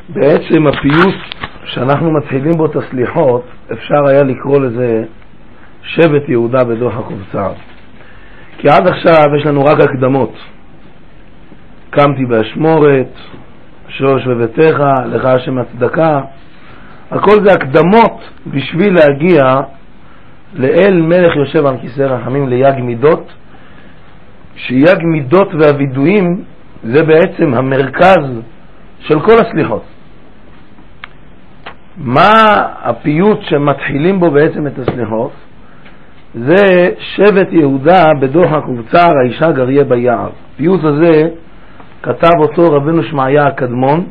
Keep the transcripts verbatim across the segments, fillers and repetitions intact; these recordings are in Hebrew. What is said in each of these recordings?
בעצם הפיוט שאנחנו מתחילים בו את הסליחות, אפשר היה לקרוא לזה שבט יהודה בדוח הקובצר. כי עד עכשיו יש לנו רק הקדמות. קמתי באשמורת, שוש בביתך, לך השם הצדקה. הכל זה הקדמות בשביל להגיע לאל מלך יושב על כיסא רחמים, ליג מידות, שיג מידות והוידויים זה בעצם המרכז של כל הסליחות. מה הפיוט שמתחילים בו בעצם את הסליחות? זה שבט יהודה בדוח הקובצר, האישה גריה ביער. הפיוט הזה כתב אותו רבנו שמעיה הקדמון,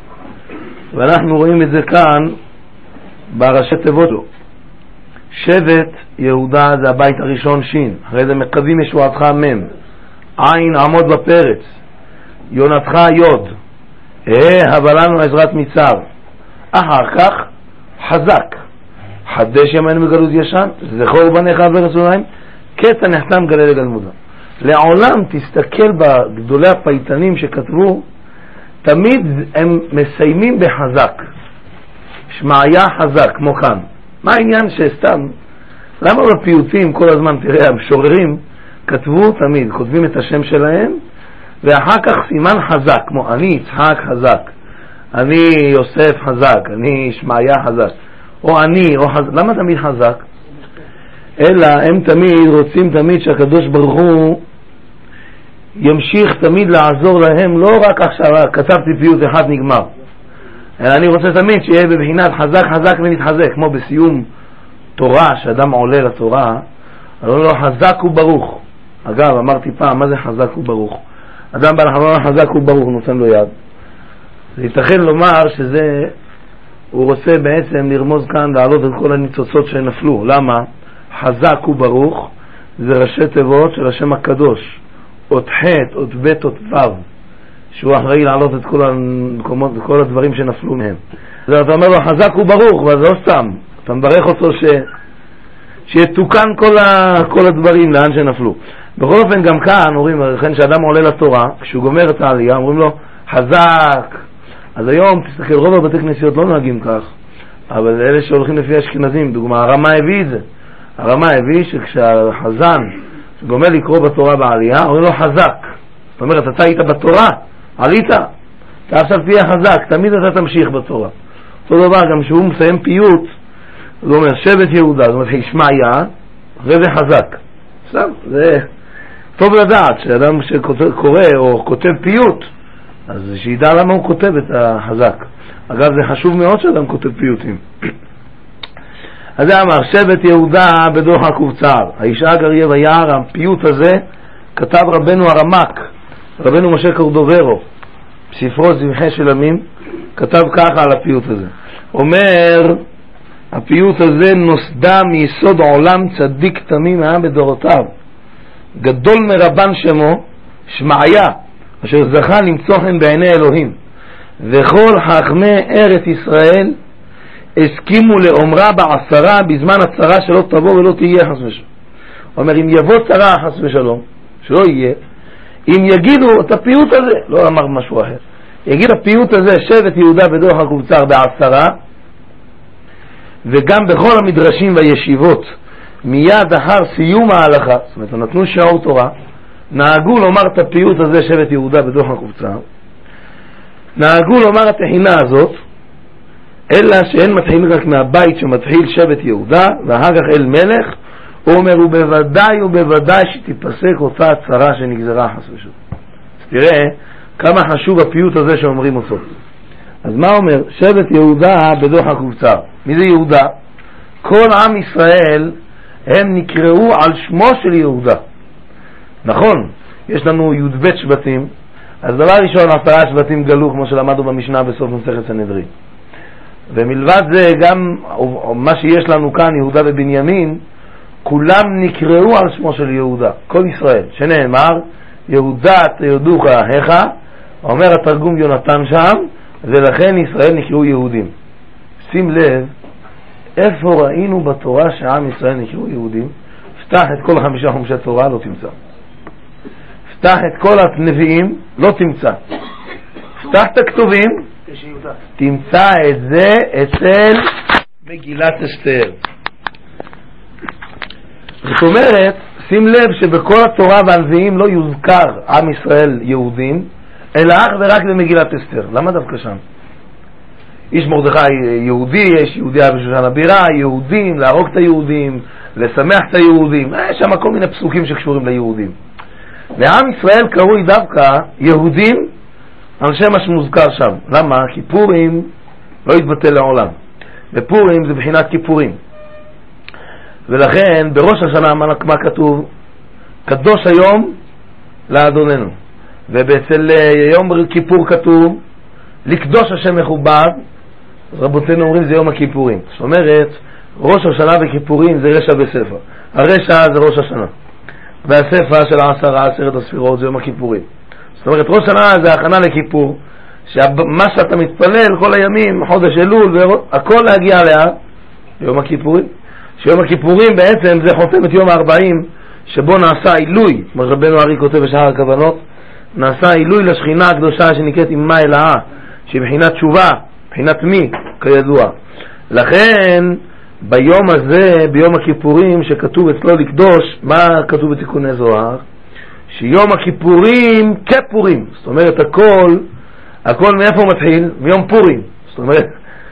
ואנחנו רואים את זה כאן בראשי תיבות לו. שבט יהודה זה הבית הראשון שין, אחרי זה מקווים ישועתך מם, עין עמוד בפרץ, יונתך יוד, אה הבלנו עזרת מצר, אחר כך חזק, חדש ימינו בגלות ישן, זכור בניך ברצוניים, קטע נחתם גלה לגלמודה. לעולם תסתכל בגדולי הפייטנים שכתבו, תמיד הם מסיימים בחזק, שמעיה חזק, כמו כאן. מה העניין שסתם, למה בפיוטים כל הזמן, תראה, המשוררים כתבו תמיד, כותבים את השם שלהם, ואחר כך סימן חזק, כמו אני יצחק חזק, אני יוסף חזק, אני שמעיה חזק, או אני, או חזק. למה תמיד חזק? אלא הם תמיד רוצים תמיד שהקדוש ברוך הוא ימשיך תמיד לעזור להם, לא רק עכשיו כתבתי פיוט אחד נגמר, אלא אני רוצה תמיד שיהיה בבחינת חזק חזק ונתחזק, כמו בסיום תורה, שאדם עולה לתורה, אז הוא לא חזק וברוך. אגב, אמרתי פעם, מה זה חזק וברוך? אדם בא לחבר חזק וברוך, נותן לו יד. זה ייתכן לומר שזה, הוא רוצה בעצם לרמוז כאן, להעלות את כל הניצוצות שנפלו. למה? חזק וברוך זה ראשי תיבות של השם הקדוש, אות ח', אות ב', אות ו', שהוא אחראי להעלות את כל המקומות, כל הדברים שנפלו מהם. אז אתה אומר לו חזק וברוך, וזה לא סתם, אתה מברך אותו ש... שיתוקן כל, ה... כל הדברים לאן שנפלו. בכל אופן גם כאן אומרים, לכן שאדם עולה לתורה, כשהוא גומר את העלייה, אומרים לו חזק. אז היום תסתכל, רוב הבתי כנסיות לא נוהגים כך, אבל אלה שהולכים לפי אשכנזים, דוגמה, הרמה הביא את זה. הרמה הביא שכשהחזן גומר לקרוא בתורה בעלייה, אומרים לו חזק. זאת אומרת, אתה היית בתורה, עלית, אתה עכשיו תהיה חזק, תמיד אתה תמשיך בתורה. אותו דבר, גם שהוא מסיים פיוט, הוא אומר שבט יהודה, זאת אומרת, שמעיה, אחרי זה חזק. סתם, זה טוב לדעת, שאדם שקורא או כותב פיוט, אז שידע למה הוא כותב את החזק. אגב, זה חשוב מאוד שאדם כותב פיוטים. אז זה אמר, שבט יהודה בדוח הקובצר, האישה גריה ביער, הפיוט הזה כתב רבנו הרמק, רבנו משה קורדוברו, בספרו זבחי של עמים, כתב ככה על הפיוט הזה. אומר, הפיוט הזה נוסדה מיסוד עולם צדיק תמים העם בדורותיו, גדול מרבן שמו, שמעיה, אשר זכה למצוא חן בעיני אלוהים, וכל חכמי ארץ ישראל הסכימו לאומרה בעשרה בזמן הצרה שלא תבוא ולא תהיה חס ושלום. אומר, אם יבוא צרה חס ושלום, שלא יהיה, אם יגידו את הפיוט הזה, לא אמר משהו אחר, יגיד הפיוט הזה שבט יהודה בדוח הקובצר בעשרה, וגם בכל המדרשים והישיבות מיד אחר סיום ההלכה, זאת אומרת נתנו שיעור תורה, נהגו לומר את הפיוט הזה שבט יהודה בדוח הקובצר, נהגו לומר את התחינה הזאת, אלא שאין מתחיל רק מהבית שמתחיל שבט יהודה ואחר כך אל מלך. הוא אומר, ובוודאי ובוודאי שתיפסק אותה הצרה שנגזרה חס ושלום. אז תראה כמה חשוב הפיוט הזה שאומרים אותו. אז מה אומר? שבט יהודה בדוח הקובצר. מי זה יהודה? כל עם ישראל הם נקראו על שמו של יהודה. נכון, יש לנו י' ב' שבטים, אז דבר ראשון עשרה שבטים גלו כמו שלמדנו במשנה בסוף מסכת סנהדרין. ומלבד זה גם מה שיש לנו כאן, יהודה ובנימין, כולם נקראו על שמו של יהודה, כל ישראל, שנאמר יהודה תיודוך אחיך, אומר התרגום יונתן שם, ולכן ישראל נקראו יהודים. שים לב איפה ראינו בתורה שעם ישראל נקראו יהודים. פתח את כל חמישה חומשי תורה, לא תמצא. פתח את כל הנביאים, לא תמצא. פתח את הכתובים, תמצא את זה אצל מגילת אסתר. זאת אומרת, שים לב שבכל התורה והנביאים לא יוזכר עם ישראל יהודים, אלא אך ורק במגילת אסתר. למה דווקא שם? איש מרדכי יהודי, יש יהודי בשושן הבירה, יהודים, להרוג את היהודים, לשמח את היהודים, יש שם כל מיני פסוקים שקשורים ליהודים. לעם ישראל קרוי דווקא יהודים על שם מה שמוזכר שם. למה? כי פורים לא יתבטל לעולם, ופורים זה בחינת כיפורים, ולכן בראש השנה מה, מה כתוב? קדוש היום לאדוננו. ובאצל יום כיפור כתוב לקדוש השם מכובד. אז רבותינו אומרים זה יום הכיפורים. זאת אומרת ראש השנה וכיפורים זה רשע בספר. הרשע זה ראש השנה, והספר של העשרה עשרת הספירות זה יום הכיפורים. זאת אומרת ראש השנה זה הכנה לכיפור, שמה שאתה מתפלל כל הימים, חודש אלול והכל להגיע אליה יום הכיפורים. שיום הכיפורים בעצם זה חותם את יום הארבעים, שבו נעשה עילוי, כמו רבנו ארי כותב בשאר הכוונות, נעשה עילוי לשכינה הקדושה שנקראת אימה אלאה, שהיא בחינת תשובה, בחינת מי, כידוע. לכן ביום הזה, ביום הכיפורים שכתוב אצלו לקדוש, מה כתוב בתיקוני זוהר? שיום הכיפורים כפורים. זאת אומרת הכל, הכל מאיפה מתחיל? מיום פורים. זאת אומרת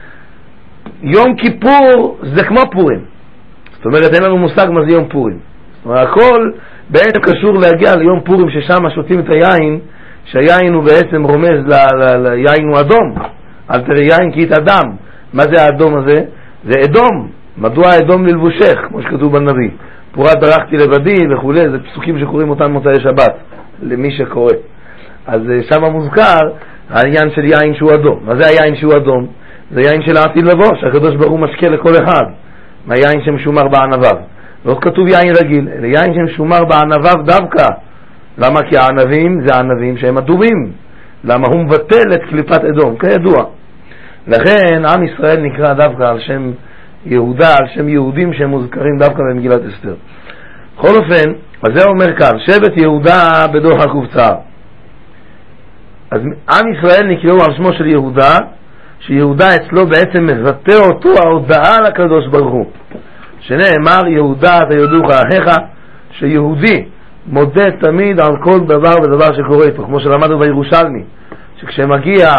יום כיפור זה כמו פורים. זאת אומרת אין לנו מושג מה זה יום פורים. זאת אומרת הכל בעצם קשור להגיע ליום פורים, ששם שותים את היין, שהיין הוא בעצם רומז ליין הוא אדום. אל תראה יין כי את אדם. מה זה האדום הזה? זה אדום. מדוע אדום ללבושך, כמו שכתוב בנביא, פורת דרכתי לבדי וכו'. זה פסוקים שקוראים אותם מוצאי שבת למי שקורא. אז שם מוזכר העניין של יין שהוא אדום. מה זה היין שהוא אדום? זה יין של העתיד לבוא, שהקדוש ברוך הוא משקה לכל אחד מהיין שמשומר בענביו. לא כתוב יין רגיל, אלא יין שמשומר בענביו דווקא. למה? כי הענבים זה הענבים שהם אדומים. למה? הוא מבטל את קליפת אדום, כידוע. לכן עם ישראל נקרא דווקא על שם יהודה, על שם יהודים שהם מוזכרים דווקא במגילת אסתר. בכל אופן, אז זה אומר כאן, שבט יהודה בדוח הקובצר. אז עם ישראל נקראו על שמו של יהודה, שיהודה אצלו בעצם מבטא אותו ההודעה לקדוש ברוך הוא, שנאמר יהודה אתה יודוך אחיך, שיהודי מודה תמיד על כל דבר ודבר שקורה איתו, כמו שלמדנו בירושלמי, שכשמגיע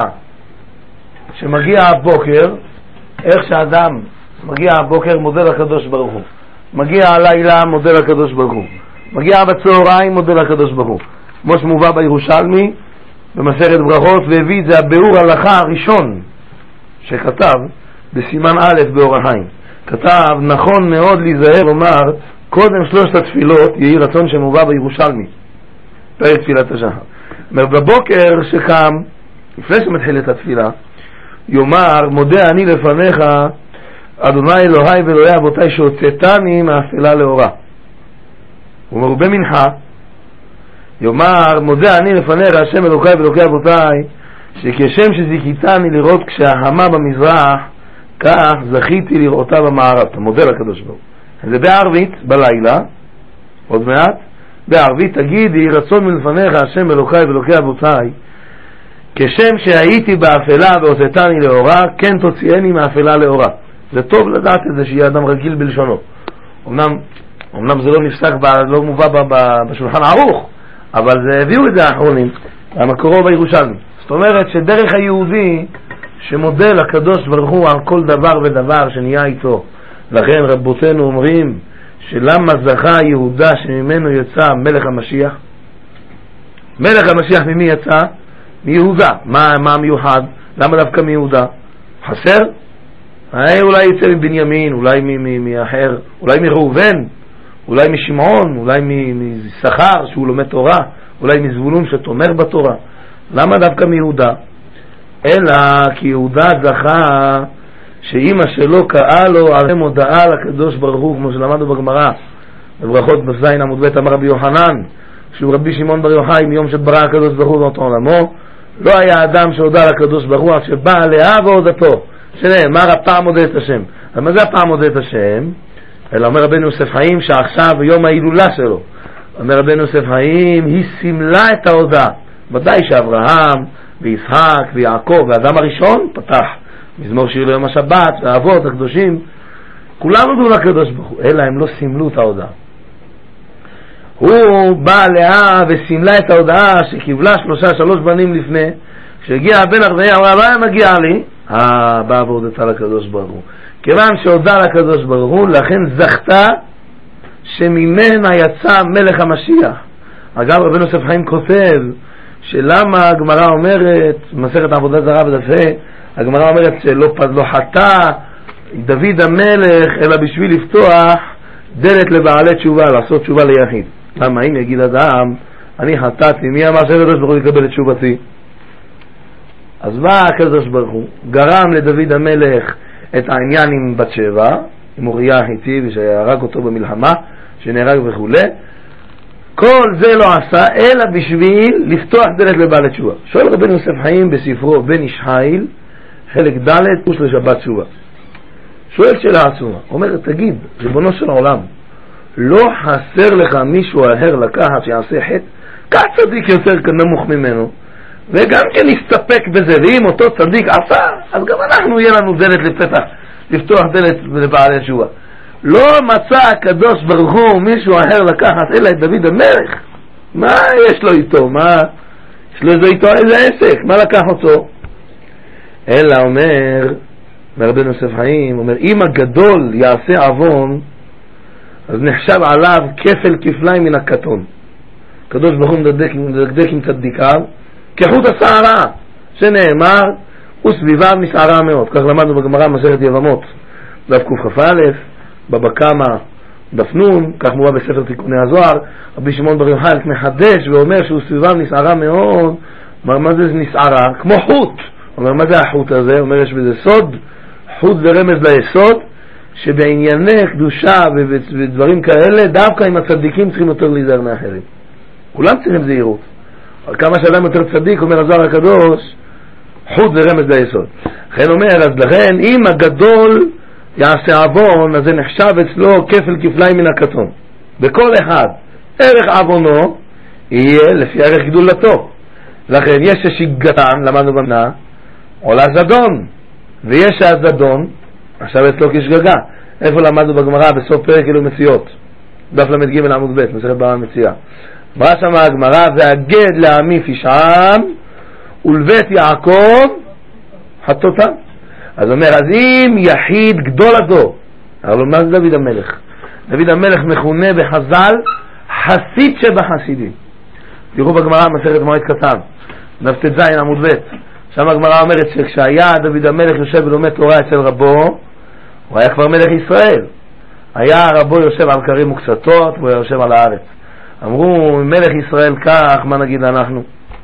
כשמגיע הבוקר, איך שאדם מגיע הבוקר מודה לקדוש ברוך הוא, מגיע הלילה מודה לקדוש ברוך הוא, מגיע בצהריים מודה לקדוש ברוך הוא, כמו שמובא בירושלמי במסכת ברכות, והביא את זה הביאור הלכה הראשון שכתב בסימן א' באור החיים. כתב נכון מאוד להיזהר לומר קודם שלושת התפילות יהי רצון שמובא בירושלמי, פרק תפילת השחר. בבוקר שקם, לפני שמתחיל את התפילה, יאמר מודה אני לפניך אדוני אלוהי ואלוהי אבותיי שהוצאתני מאפלה לאורה. הוא אומר במנחה יאמר מודה אני לפניך השם אלוהי ואלוהי אבותיי שכשם שזיכיתני לראות כשההמה במזרח, כך זכיתי לראותה במערב. אתה מודה לקדוש ברוך הוא. זה בערבית בלילה, עוד מעט בערבית תגידי רצון מלפניך השם אלוהי ואלוהי אבותיי כשם שהייתי באפלה והוצאתני לאורה, כן תוציאני מאפלה לאורה. זה טוב לדעת את זה שיהיה אדם רגיל בלשונו. אמנם, אמנם זה לא נפסק, לא מובא בשולחן ערוך, אבל זה הביאו את זה האחרונים המקורו בירושלמי. זאת אומרת שדרך היהודי שמודה לקדוש ברוך הוא על כל דבר ודבר שנהיה איתו. לכן רבותינו אומרים שלמה זכה יהודה שממנו יצא מלך המשיח? מלך המשיח ממי יצא? מיהודה. מה, מה מיוחד? למה דווקא מיהודה? חסר? אולי יצא מבנימין, אולי מאחר, אולי מראובן, אולי משמעון, אולי משכר שהוא לומד תורה, אולי מזבולון שתומך בתורה. למה דווקא מיהודה? אלא כי יהודה זכה שאמא שלו קראה לו הרי מודעה לקדוש ברוך הוא, כמו שלמדנו בגמרא בברכות בזין עמוד ב' אמר רבי יוחנן שהוא רבי שמעון בר יוחאי מיום שברא הקדוש ברוך הוא באותו עולמו, לא היה אדם שהודה לקדוש ברוך הוא שבא עליה והודתו, שנאמר הפעם מודה את השם. אבל מה זה הפעם מודה את השם? אלא אומר רבנו יוסף חיים שעכשיו ביום ההילולה שלו, אומר רבנו יוסף חיים היא סימלה את ההודעה. ודאי שאברהם וישחק ויעקב והאדם הראשון פתח מזמור שיר ליום השבת והאבות הקדושים, כולם הודו לקדוש ברוך הוא, אלא הם לא סימלו את ההודעה. הוא בא לאה וסימלה את ההודעה שקיבלה שלושה שלוש בנים לפני, כשהגיע הבן הרביעי אמרה מה מגיע לי? אה, באה והודתה לקדוש ברוך הוא. כיוון שהודה לקדוש ברוך הוא, לכן זכתה שממנה יצא מלך המשיח. אגב, רבנו יוסף חיים כותב שלמה הגמרא אומרת, מסכת עבודה זרה בדף ה', הגמרא אומרת שלא לא חטא דוד המלך אלא בשביל לפתוח דלת לבעלי תשובה, לעשות תשובה ליחיד. למה אם יגיד אדם אני חטאתי, מי אמר שהקדוש ברוך הוא יקבל את תשובתי? אז בא הקדוש ברוך הוא, גרם לדוד המלך את העניין עם בת שבע, עם אוריה החיתי ושהרג אותו במלחמה, שנהרג וכו'. כל זה לא עשה אלא בשביל לפתוח דלת לבעלי תשובה. שואל רבנו יוסף חיים בספרו בן איש חיל חלק ד' פוש לשבת תשובה, שואל שאלה עצומה, אומר תגיד ריבונו של העולם, לא חסר לך מישהו אחר לקחת שיעשה חטא? כך צדיק יותר נמוך ממנו וגם כן נסתפק בזה, ואם אותו צדיק עשה אז גם אנחנו יהיה לנו דלת לפתח, לפתוח דלת לבעלי תשובה. לא מצא הקדוש ברוך הוא מישהו אחר לקחת אלא את דוד המלך. מה יש לו איתו? מה יש לו איתו? איזה עסק? מה לקח אותו? אלא אומר מרבנו יוסף חיים, אומר אם הגדול יעשה עוון אז נחשב עליו כפל כפליים מן הקטון. הקדוש ברוך הוא מדקדק, מדקדק עם צדיקיו כחוט השערה, שנאמר וסביביו משערה מאוד. כך למדנו בגמרא מסכת יבמות דף קכ"א, בבא קמא דף נון, כך מובא בספר תיקוני הזוהר. רבי שמעון בר יוחאי מחדש ואומר שהוא סביביו נסערה מאוד. מה זה נסערה? כמו חוט. אומר מה זה החוט הזה? אומר יש בזה סוד, חוט ורמז ליסוד, שבענייני קדושה ודברים כאלה דווקא עם הצדיקים צריכים יותר להיזהר מאחרים. כולם צריכים זהירות. כמה שאדם יותר צדיק, אומר הזוהר הקדוש, חוט ורמז ליסוד. לכן אומר, אז לכן אם הגדול יעשה עוון אז זה נחשב אצלו כפל כפליים מן הקטון. בכל אחד ערך עוונו יהיה לפי ערך גדולתו. לכן יש ששיגתן, למדנו במנה, עולה זדון, ויש הזדון עכשיו אצלו כשגגה. איפה למדנו בגמרא? בסוף פרק אלו מציאות דף למד ג' עמוד ב' מסכת בבא מציאה. אמרה שם הגמרא והגד לעמי פשעם ולבית יעקב חטאותם. אז אומר אז אם יחיד גדול הדור, אבל מה זה דוד המלך? דוד המלך מכונה בחז"ל חסיד שבחסידים. תראו בגמרא מסכת מועד קטן דף ט"ז עמוד ב', שם הגמרא אומרת שכשהיה דוד המלך יושב ולומד תורה אצל רבו, הוא היה כבר מלך ישראל. היה רבו יושב על כרים וקצתות והוא יושב על הארץ. אמרו מלך ישראל כך, מה נגיד אנחנו?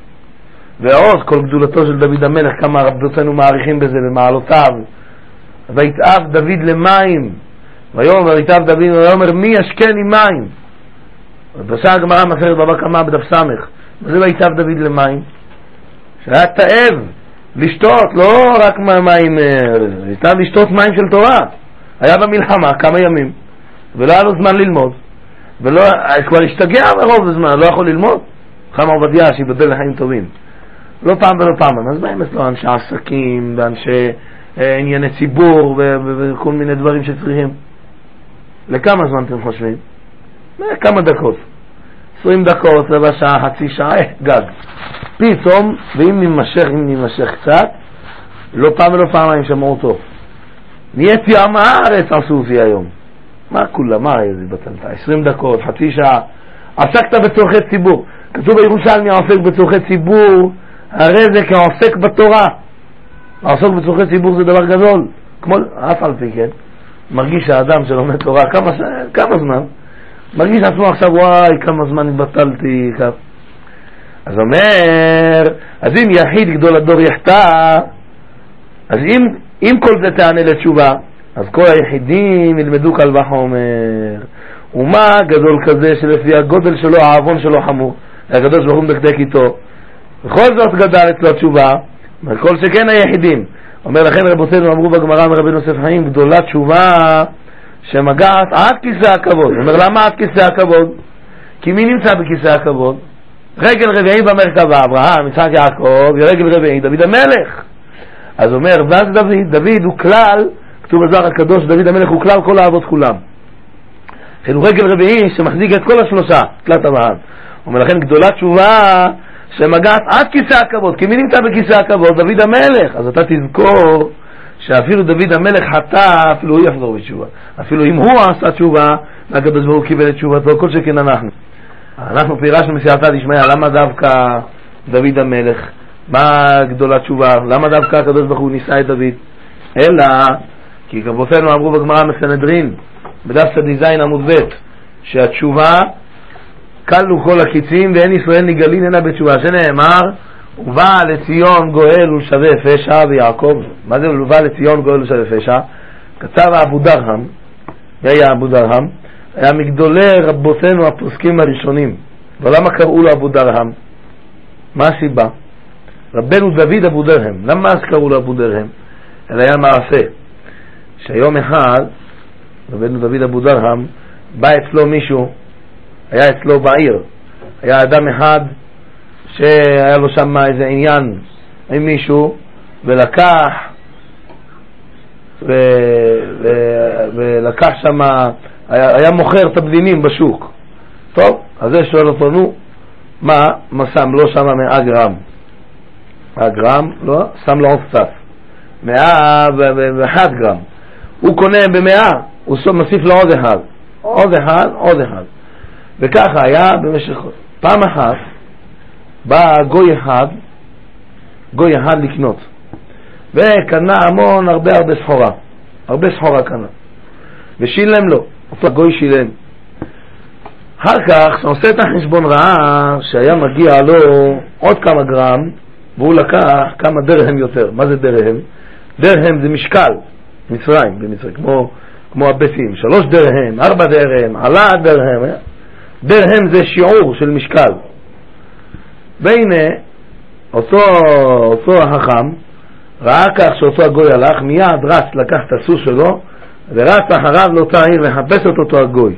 ועוד כל גדולתו של דוד המלך, כמה רבותינו מעריכים בזה במעלותיו. ויתאב דוד למים, ויאמר ויתאב דוד ויאמר מי ישקני מים. ובשעה הגמרא מסכת בבא קמא בדף סמך, וזה ויתאב דוד למים, שהיה תאב לשתות, לא רק מים, ויתאב לשתות מים של תורה. היה במלחמה כמה ימים ולא היה לו זמן ללמוד, ולא, כבר השתגע ברוב הזמן, לא יכול ללמוד. חכם עובדיה שיבדל לחיים טובים, לא פעם ולא פעם. אז באים אצלו אנשי עסקים ואנשי אה, ענייני ציבור וכל מיני דברים שצריכים. לכמה זמן אתם חושבים? כמה דקות, עשרים דקות, רבע שעה, חצי שעה, גג. פתאום, ואם נמשך, אם נמשך קצת, לא פעם ולא פעמיים שמעו אותו. נהייתי עם הארץ עשו אותי היום. מה כולה? מה איזה בטלת? עשרים דקות, חצי שעה. עסקת בצורכי ציבור. כתוב בירושלמי העוסק בצורכי ציבור, הרי זה כעוסק בתורה. העוסק בצורכי ציבור זה דבר גדול. כמו, אף על פי כן, מרגיש האדם שלומד תורה כמה, כמה זמן, מרגיש עצמו עכשיו וואי כמה זמן התבטלתי. כמה. אז אומר, אז אם יחיד גדול הדור יחטא, אז אם, אם כל זה תענה לתשובה, אז כל היחידים ילמדו קל וחומר. ומה גדול כזה שלפי הגודל שלו העוון שלו חמור, הקדוש ברוך הוא מדקדק איתו, בכל זאת גדל אצלו תשובה, וכל שכן היחידים. אומר לכן רבותינו אמרו בגמרא מרבנו יוסף חיים, גדולה תשובה שמגעת עד כיסא הכבוד. אומר למה עד כיסא הכבוד? כי מי נמצא בכיסא הכבוד? רגל רביעי במרכבה, אברהם, יצחק, יעקב, ורגל רביעי דוד המלך. אז אומר, ואז דוד, דוד הוא כלל, כתוב בזוהר הקדוש, דוד המלך הוא כלל כל האבות כולם. הוא רגל רביעי שמחזיק את כל השלושה, תלת אברהם. ולכן גדולה תשובה שמגעת עד כיסא הכבוד. כי מי נמצא בכיסא הכבוד? דוד המלך. אז אתה תזכור שאפילו דוד המלך חטא, אפילו הוא יחזור בתשובה. אפילו אם הוא עשה תשובה, הקדוש ברוך הוא קיבל את תשובתו, כל שכן אנחנו. אנחנו פירשנו מסייעתא דשמיא, למה דווקא דוד המלך? מה גדולה תשובה? למה דווקא הקדוש ברוך הוא ניסה את דוד? אלא, כי רבותינו אמרו בגמרא מסנהדרין, בדף צדיז עמוד ב', שהתשובה כלו כל הקיצים ואין ישראל נגאלין הנה בתשובה, שנאמר ובא לציון גואל ולשווה פשע ויעקב. מה זה ובא לציון גואל ולשווה פשע? כתב אבו דרהם, היה אבו דרהם, היה מגדולי רבותינו הפוסקים הראשונים. ולמה קראו לו אבו דרהם? מה הסיבה? רבנו דוד אבו דרהם. למה אז קראו לו אבו דרהם? אלא היה מעשה שיום אחד רבנו דוד אבו דרהם בא אצלו מישהו, היה אצלו בעיר, היה אדם אחד שהיה לו שם איזה עניין עם מישהו, ולקח ו... ו... ולקח שם, היה, היה מוכר תבלינים בשוק. טוב, אז זה שואל אותו, נו, מה, מה שם? לא שם מאה גרם. מאה גרם, לא, שם לו עוד קצת. מאה ואחד גרם. הוא קונה במאה, הוא מוסיף לו עוד אחד. עוד אחד, עוד אחד. וככה היה במשך פעם אחת, בא גוי אחד, גוי אחד לקנות. וקנה המון הרבה הרבה סחורה. הרבה סחורה קנה. ושילם לו. אותו גוי שילם. אחר כך, שעושה את החשבון רעה, שהיה מגיע לו עוד כמה גרם, והוא לקח כמה דרהם יותר. מה זה דרהם? דרהם זה משקל. מצרים, במצרים, כמו, כמו הביצים. שלוש דרהם, ארבע דרהם, עלה דרהם. דרהם זה שיעור של משקל. והנה, אותו, אותו החכם, ראה כך שאותו הגוי הלך, מיד רץ לקח את הסוס שלו, ורץ אחריו לאותה עיר לחפש את אותו הגוי.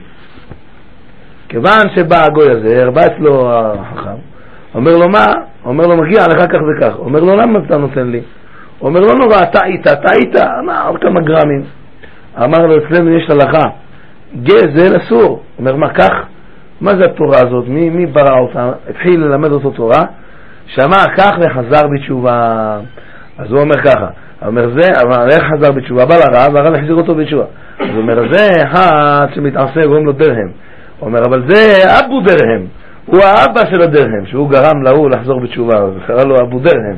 כיוון שבא הגוי הזה, הרבע אצלו החכם, אומר לו מה? אומר לו מגיע לך כך וכך. אומר לו למה אתה נותן לי? אומר לו נורא, אתה איתה, אתה איתה, מה, עוד כמה גרמים. אמר לו אצלנו יש הלכה, גזל אסור. אומר מה כך? מה זה התורה הזאת? מי, מי ברא אותה? התחיל ללמד אותו תורה, שמע כך וחזר בתשובה. אז הוא אומר ככה, אומר זה, אבל איך חזר בתשובה? בא לרב, והרב החזיר אותו בתשובה. אז הוא אומר זה אחד שמתעשה, קוראים לו דרהם. הוא אומר אבל זה אבו דרהם, הוא האבא של הדרהם, שהוא גרם להוא לחזור בתשובה, אז קרא לו אבו דרהם.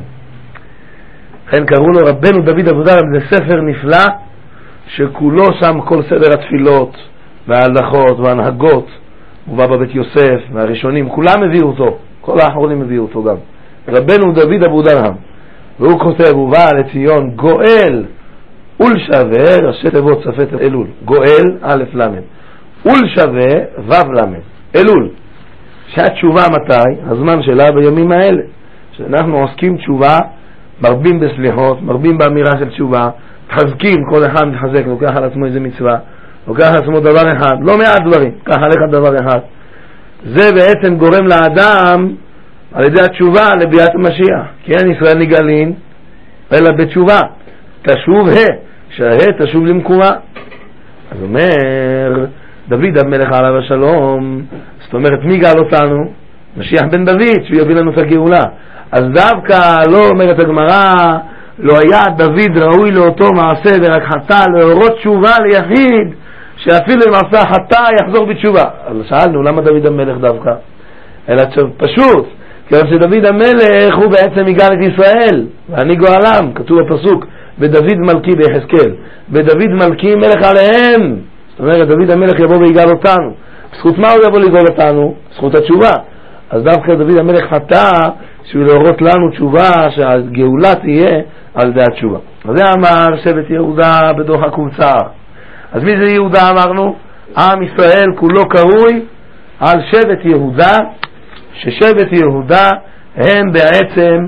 לכן קראו לו רבנו דוד אבו דרהם. זה ספר נפלא שכולו שם כל סדר התפילות וההלכות וההנהגות. הוא בא בבית יוסף והראשונים, כולם הביאו אותו, כל האחרונים הביאו אותו גם. רבנו דוד אבו דרהם, והוא כותב, הוא בא לציון גואל ולשווה, ראשי תיבות צפת אלול, גואל א' ל', ולשווה ו' ל', אלול. שהתשובה מתי? הזמן שלה בימים האלה, שאנחנו עוסקים תשובה, מרבים בסליחות, מרבים באמירה של תשובה, חזקים, כל אחד מתחזק, לוקח על עצמו איזה מצווה, לוקח על עצמו דבר אחד, לא מעט דברים, קח עליך דבר אחד. זה בעצם גורם לאדם על ידי התשובה לביאת המשיח, כי אין ישראל נגאלין אלא בתשובה. תשוב ה, שהה תשוב למקומה. אז אומר דוד המלך עליו השלום, זאת אומרת מי גאל אותנו? משיח בן דוד, שהוא יביא לנו את הגאולה. אז דווקא לא אומרת הגמרא, לא היה דוד ראוי לאותו מעשה ורק חטא, להורות תשובה ליחיד שאפילו אם עשה חטא יחזור בתשובה. אז שאלנו למה דוד המלך דווקא? אלא פשוט כיוון שדוד המלך הוא בעצם יגאל את ישראל ואני גואלם, כתוב בפסוק בדוד מלכי ביחזקאל, בדוד מלכי מלך עליהם. זאת אומרת דוד המלך יבוא ויגאל אותנו. בזכות מה הוא יבוא לגאול אותנו? בזכות התשובה. אז דווקא דוד המלך חטא שהוא להורות לנו תשובה, שהגאולה תהיה על ידי התשובה. אז זה אמר שבט יהודה בדוח הקבוצה. אז מי זה יהודה אמרנו? עם ישראל כולו קרוי על שבט יהודה, ששבט יהודה הם בעצם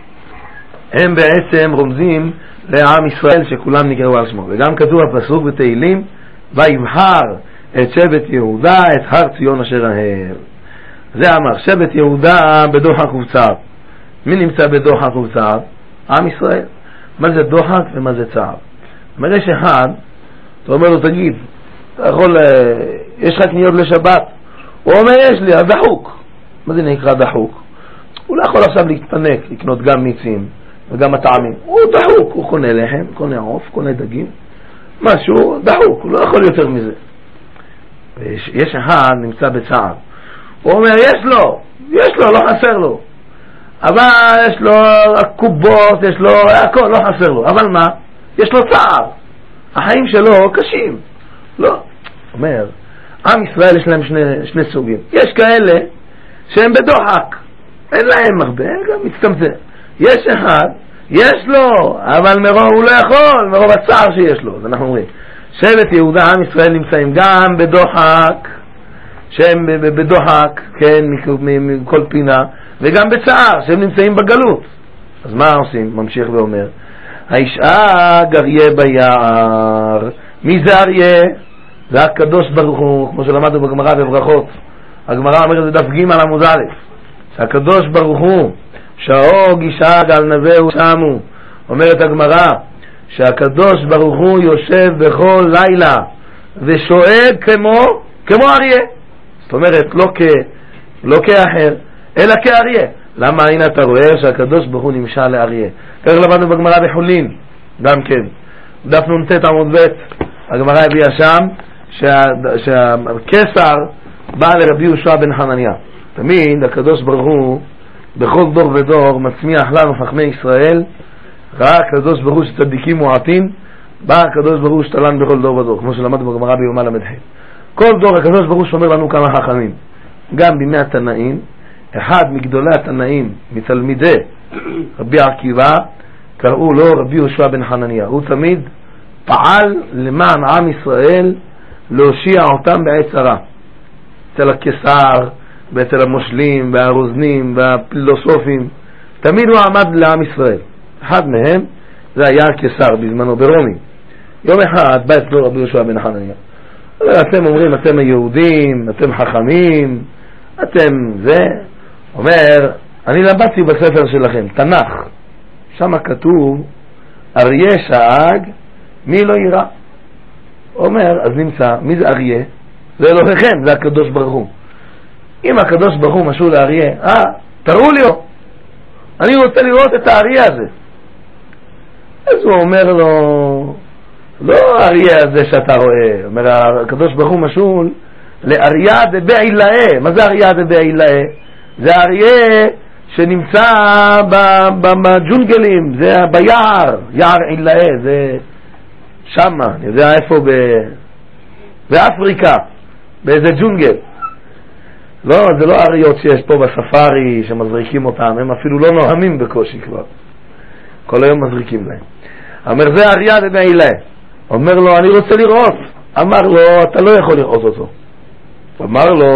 הם בעצם רומזים לעם ישראל שכולם נקראו על שמו. וגם כתוב הפסוק בתהילים, ויבחר את שבט יהודה את הר ציון אשר אהב. זה אמר, שבט יהודה בדוחק ובצער. מי נמצא בדוחק ובצער? עם ישראל. מה זה דוחק ומה זה צער? אומר, יש אחד, אתה אומר לו, תגיד, אתה יכול, יש לך קניות לשבת? הוא אומר, יש לי, אז דחוק. מה זה נקרא דחוק? הוא לא יכול עכשיו להתפנק, לקנות גם מיצים וגם הטעמים. הוא דחוק, הוא קונה לחם, קונה עוף, קונה דגים, משהו דחוק, הוא לא יכול יותר מזה. ויש, יש אחד נמצא בצער. הוא אומר, יש לו, יש לו, לא חסר לו. אבל יש לו קובות, יש לו הכל, לא חסר לו. אבל מה? יש לו צער. החיים שלו קשים. לא. אומר, עם ישראל יש להם שני, שני סוגים. יש כאלה שהם בדוחק. אין להם הרבה, גם מצטמצם. יש אחד, יש לו, אבל מרוב הוא לא יכול, מרוב הצער שיש לו. אז אנחנו אומרים, שבט יהודה, עם ישראל נמצאים גם בדוחק, שהם בדוחק, כן, מכל פינה, וגם בצער, שהם נמצאים בגלות. אז מה עושים? ממשיך ואומר, הישאג אריה ביער. מי זה אריה? זה הקדוש ברוך הוא, כמו שלמדנו בגמרא בברכות. הגמרא אומרת זה דף ג' עמוד א', שהקדוש ברוך הוא, שהאוג ישאג על נביאו שמו. אומרת הגמרא, שהקדוש ברוך הוא יושב בכל לילה ושואג כמו, כמו אריה. זאת אומרת, לא, כ, לא כאחר, אלא כאריה. למה? הנה אתה רואה שהקדוש ברוך הוא נמשל לאריה. כך למדנו בגמרא בחולין, גם כן. דף נ"ט עמוד ב', הגמרא הביאה שם, שה, שהקסר בא לרבי יהושע בן חנניה. תמיד הקדוש ברוך הוא, בכל דור ודור, מצמיח לנו חכמי ישראל, ראה הקדוש ברוך הוא שצדיקים מועטים, בא הקדוש ברוך הוא שתלן בכל דור ודור, כמו שלמדנו בגמרא ביומא למ"ח. כל דור הקדוש ברוך הוא שומר לנו כמה חכמים. גם בימי התנאים, אחד מגדולי התנאים, מתלמידי רבי עקיבא, קראו לו רבי יהושע בן חנניה. הוא תמיד פעל למען עם ישראל להושיע אותם בעת צרה. אצל הקיסר, ואצל המושלים, והרוזנים, והפילוסופים. תמיד הוא עמד לעם ישראל. אחד מהם, זה היה הקיסר בזמנו ברומי. יום אחד בא אצלו רבי יהושע בן חנניה. אתם אומרים, אתם היהודים, אתם חכמים, אתם זה. אומר, אני למדתי בספר שלכם, תנ"ך. שם כתוב, אריה שאג, מי לא ירא? אומר, אז נמצא, מי זה אריה? זה אלוהיכם, זה הקדוש ברוך הוא. אם הקדוש ברוך הוא משהו לאריה, אה, תראו לי לו. אני רוצה לראות את האריה הזה. אז הוא אומר לו, לא האריה הזה שאתה רואה. אומר, הקדוש ברוך הוא משול לאריה דבעילאה. מה זה אריה דבעילאה? זה אריה שנמצא בג'ונגלים, זה ביער, יער עילאה, זה שמה, אני יודע איפה, באפריקה, באיזה ג'ונגל. לא, זה לא אריות שיש פה בספארי שמזריקים אותם, הם אפילו לא נוהמים בקושי כבר, כל היום מזריקים להם. אומר, זה אריה דבעילאה. אומר לו, אני רוצה לראות. אמר לו, אתה לא יכול לראות אותו. אמר לו,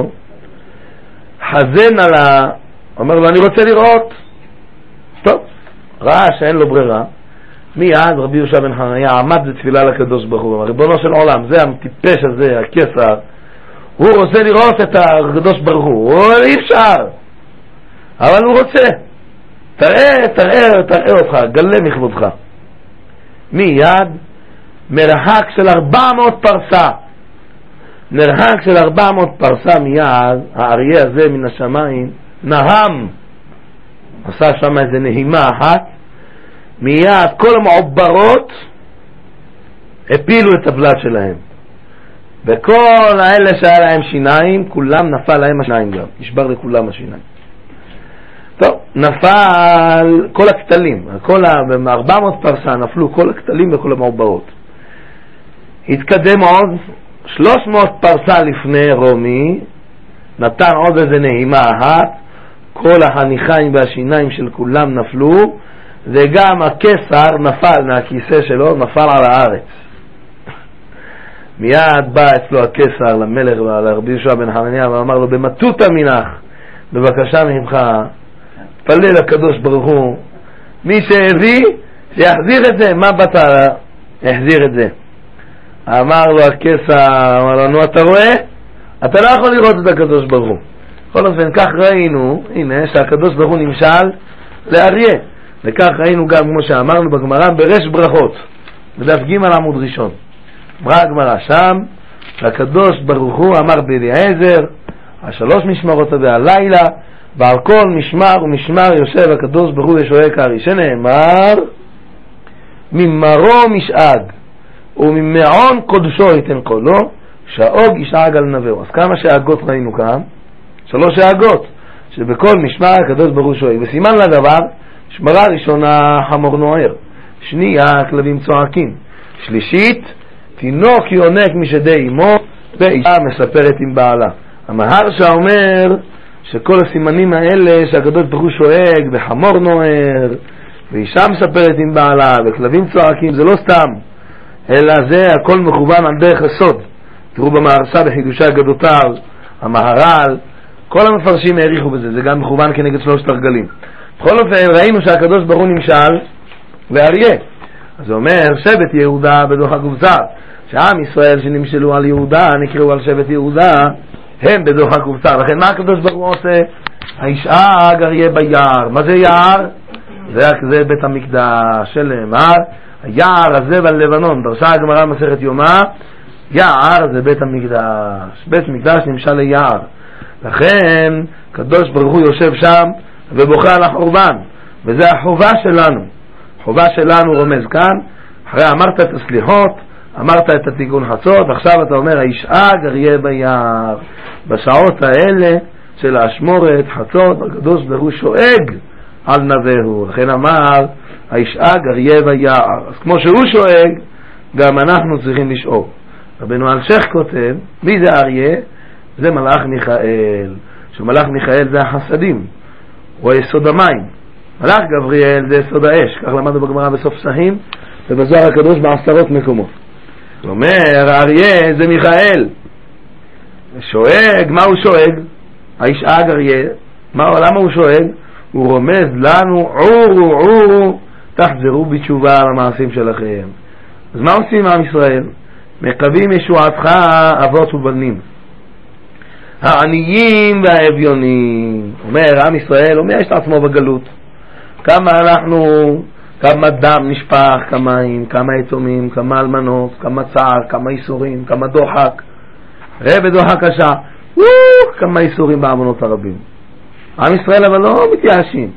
חזן על ה... אומר לו, אני רוצה לראות. טוב, ראה שאין לו ברירה. מיד רבי יהושע בן חנניה עמד בתפילה לקדוש ברוך הוא. ריבונו של עולם, זה הטיפש הזה, הקיסר, הוא רוצה לראות את הקדוש ברוך הוא. הוא אי אפשר. אבל הוא רוצה. תראה, תראה, תראה אותך, גלה מכבודך. מיד מרחק של ארבע מאות פרסה. מרחק של ארבע מאות פרסה מיד, האריה הזה מן השמיים נהם. עשה שם איזה נהימה אחת. מיד כל המעוברות הפילו את הבלד שלהם. וכל האלה שהיה להם שיניים, כולם נפל להם השיניים גם. נשבר לכולם השיניים. טוב, נפל כל הכתלים. כל ה-ארבע מאות פרסה נפלו כל הכתלים וכל המעוברות. התקדם עוד שלוש מאות פרסה לפני רומי, נתן עוד איזה נהימה אחת, כל החניכיים והשיניים של כולם נפלו, וגם הקיסר נפל מהכיסא שלו, נפל על הארץ. מיד בא אצלו הקיסר למלך ולרבי יהושע בן חנניה ואמר לו, במטותא מינך, בבקשה ממך, פלל לקדוש ברוך הוא, מי שהביא, שיחזיר את זה. מה באת להחזיר את זה? אמר לו הקיסר, אמר לו, נו, אתה רואה? אתה לא יכול לראות את הקדוש ברוך הוא. בכל אופן, כך ראינו, הנה, שהקדוש ברוך הוא נמשל לאריה. וכך ראינו גם, כמו שאמרנו בגמרא, ברש ברכות, בדף ג' עמוד ראשון. אמרה הגמרא שם, שהקדוש ברוך הוא אמר באליעזר, השלוש משמרות והלילה, ועל כל משמר ומשמר יושב הקדוש ברוך הוא ושואג כארי, שנאמר, ממרו משאג, וממעון קודשו ייתן קולו, שהאוג ישאג על נבהו. אז כמה שאגות ראינו כאן? שלוש שאגות, שבכל משמר הקדוש ברוך הוא שואג. וסימן לדבר, שמרה ראשונה חמור נוער, שנייה כלבים צועקים, שלישית תינוק יונק משדי אמו, ואישה מספרת עם בעלה. המהרש"א אומר שכל הסימנים האלה שהקדוש ברוך הוא שואג בחמור נוער ואישה מספרת עם בעלה וכלבים צועקים, זה לא סתם, אלא זה הכל מכוון על דרך הסוד. תראו במהרש"א בחידושי אגדותיו, המהר"ל, כל המפרשים העריכו בזה, זה גם מכוון כנגד שלושת הרגלים. בכל אופן ראינו שהקדוש ברוך הוא נמשל לאריה. אז זה אומר שבט יהודה בדוח הקבוצה, שעם ישראל שנמשלו על יהודה נקראו על שבט יהודה, הם בדוח הקבוצה. לכן מה הקדוש ברוך הוא עושה? הישאג אריה ביער. מה זה יער? זה, זה בית המקדש שנאמר, היער הזה בלבנון. דרשה הגמרא מסכת יומא, יער זה בית המקדש, בית מקדש נמשל ליער. לכן הקדוש ברוך הוא יושב שם ובוכה על החורבן, וזה החובה שלנו. חובה שלנו רומז כאן, אחרי אמרת את הסליחות, אמרת את התיקון חצות, עכשיו אתה אומר הישאג אריה ביער. בשעות האלה של האשמורת חצות הקדוש ברוך הוא שואג על נבהו, לכן אמר הישאג אריה ביער. אז כמו שהוא שואג, גם אנחנו צריכים לשאוג. רבנו אלשיך כותב, מי זה אריה? זה מלאך מיכאל, שמלאך מיכאל זה החסדים, הוא יסוד המים. מלאך גבריאל זה יסוד האש, כך למדנו בגמרא בסוף סהים ובזוהר הקדוש בעשרות מקומות. הוא אומר האריה זה מיכאל, שואג. מה הוא שואג? הישאג אריה. מה, למה הוא שואג? הוא רומז לנו עורו עורו תחזרו בתשובה על המעשים שלכם. אז מה עושים עם ישראל? מקווים ישועתך אבות ובנים, העניים והאביונים. אומר עם ישראל, אומר יש לעצמו בגלות, כמה אנחנו, כמה דם נשפך, כמה מים, כמה יתומים, כמה אלמנות, כמה צער, כמה איסורים, כמה דוחק, ראה בדוחה קשה, כמה איסורים באמונות הרבים. עם ישראל אבל לא מתייאשים,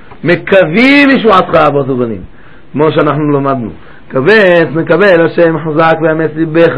מקווים ישועתך אבות ובנים, כמו שאנחנו למדנו. קבץ מקבל השם חזק ואמץ ליבך,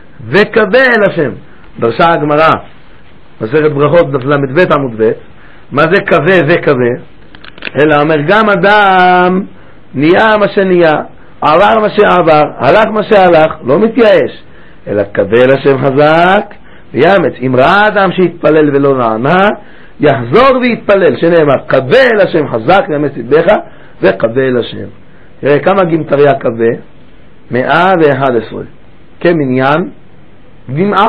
וקבל השם. דרשה הגמרא מסכת ברכות דף למד עמוד ב', מה זה קווה וקווה? אלא אומר גם אדם נהיה מה שנהיה, עבר מה שעבר, הלך מה שהלך, לא מתייאש, אלא קבל השם חזק ויאמץ. אם ראה אדם שהתפלל ולא נענה, יחזור ויתפלל, שנאמר קבל השם חזק ויאמץ ליבך וקבל השם. תראה כמה גימטריה קווה? מאה ואחת עשרה. כמניין דמעה,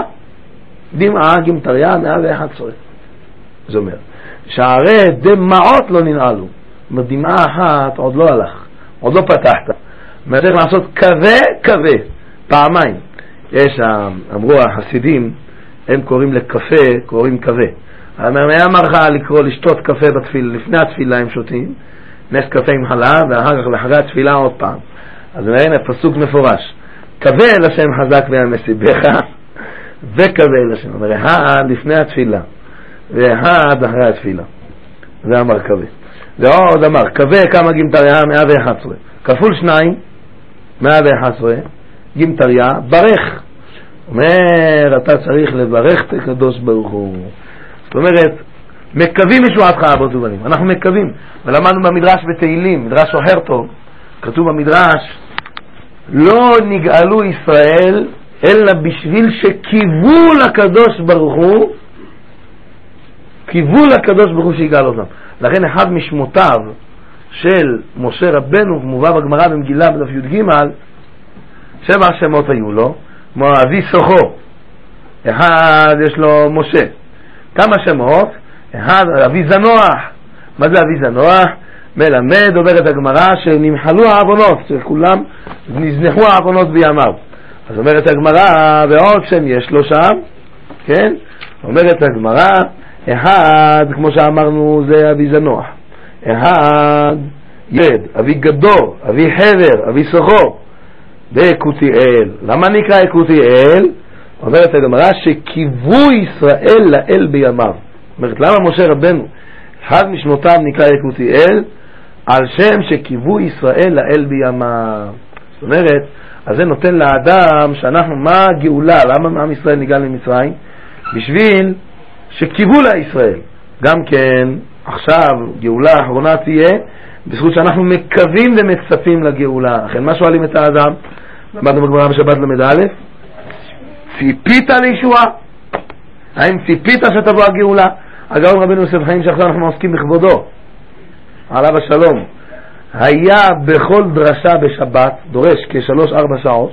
דמעה גימטריה מאה ואחת עשרה. זאת אומרת שהרי דמעות לא ננעלו, דמעה אחת עוד לא הלך, עוד לא פתחת. צריך לעשות קווה קווה פעמיים. יש, אמרו החסידים, הם קוראים לקפה, קוראים קווה. מי אמר לך לקרוא לשתות קפה בתפילה? לפני התפילה הם שותים נס קפה עם חלב, ואחר כך לאחרי התפילה עוד פעם. אז הנה פסוק מפורש, קווה אל השם חזק ויאמץ ליבך וקווה אל השם. אומר אחד לפני התפילה ואחד אחרי התפילה, זה אמר קווה. ועוד אמר קווה כמה גימטריה? מאה ואחת עשרה כפול שניים, מאה ואחת עשרה גימטריה ברך. אומר אתה צריך לברך את הקדוש ברוך הוא. זאת אומרת מקווים ישועתך אבות ובנים, אנחנו מקווים. ולמדנו במדרש בתהילים, מדרש שוחר טוב, כתוב במדרש לא נגאלו ישראל אלא בשביל שקיוו לקדוש ברוך הוא, קיוו לקדוש ברוך הוא שיגאל אותם. לכן אחד משמותיו של משה רבנו מובא בגמרא במגילה בדף י"ג, שבע שמות היו לו, כמו אבי סוחו, אחד יש לו משה. כמה שמות? אחד אבי זנוח. מה זה אבי זנוח? מלמד, אומרת הגמרא שנמחלו העוונות, שכולם נזנחו העוונות בימיו. אז אומרת הגמרא, ועוד שם יש לו שם, כן? אומרת הגמרא, אחד, כמו שאמרנו, זה אבי זנוח, אחד ילד, אבי גדור, אבי חבר, אבי סוחור, בקותיאל. למה נקרא קותיאל? אומרת הגמרא שקיוו ישראל לאל בימיו. אומרת, למה משה רבנו אחד משנותיו נקרא קותיאל? על שם שקיוו ישראל לאל בימיו. זאת אומרת, אז זה נותן לאדם שאנחנו, מה הגאולה? למה עם ישראל ניגע למצרים? בשביל שקיוו לישראל. גם כן, עכשיו גאולה האחרונה תהיה בזכות שאנחנו מקווים ומצפים לגאולה. לכן מה שואלים את האדם? למדנו בגמרא בשבת למד א', ציפית לישועה? האם ציפית שתבוא הגאולה? הגאון רבינו יוסף חיים שעכשיו אנחנו עוסקים בכבודו עליו השלום, היה בכל דרשה בשבת, דורש כשלוש ארבע שעות,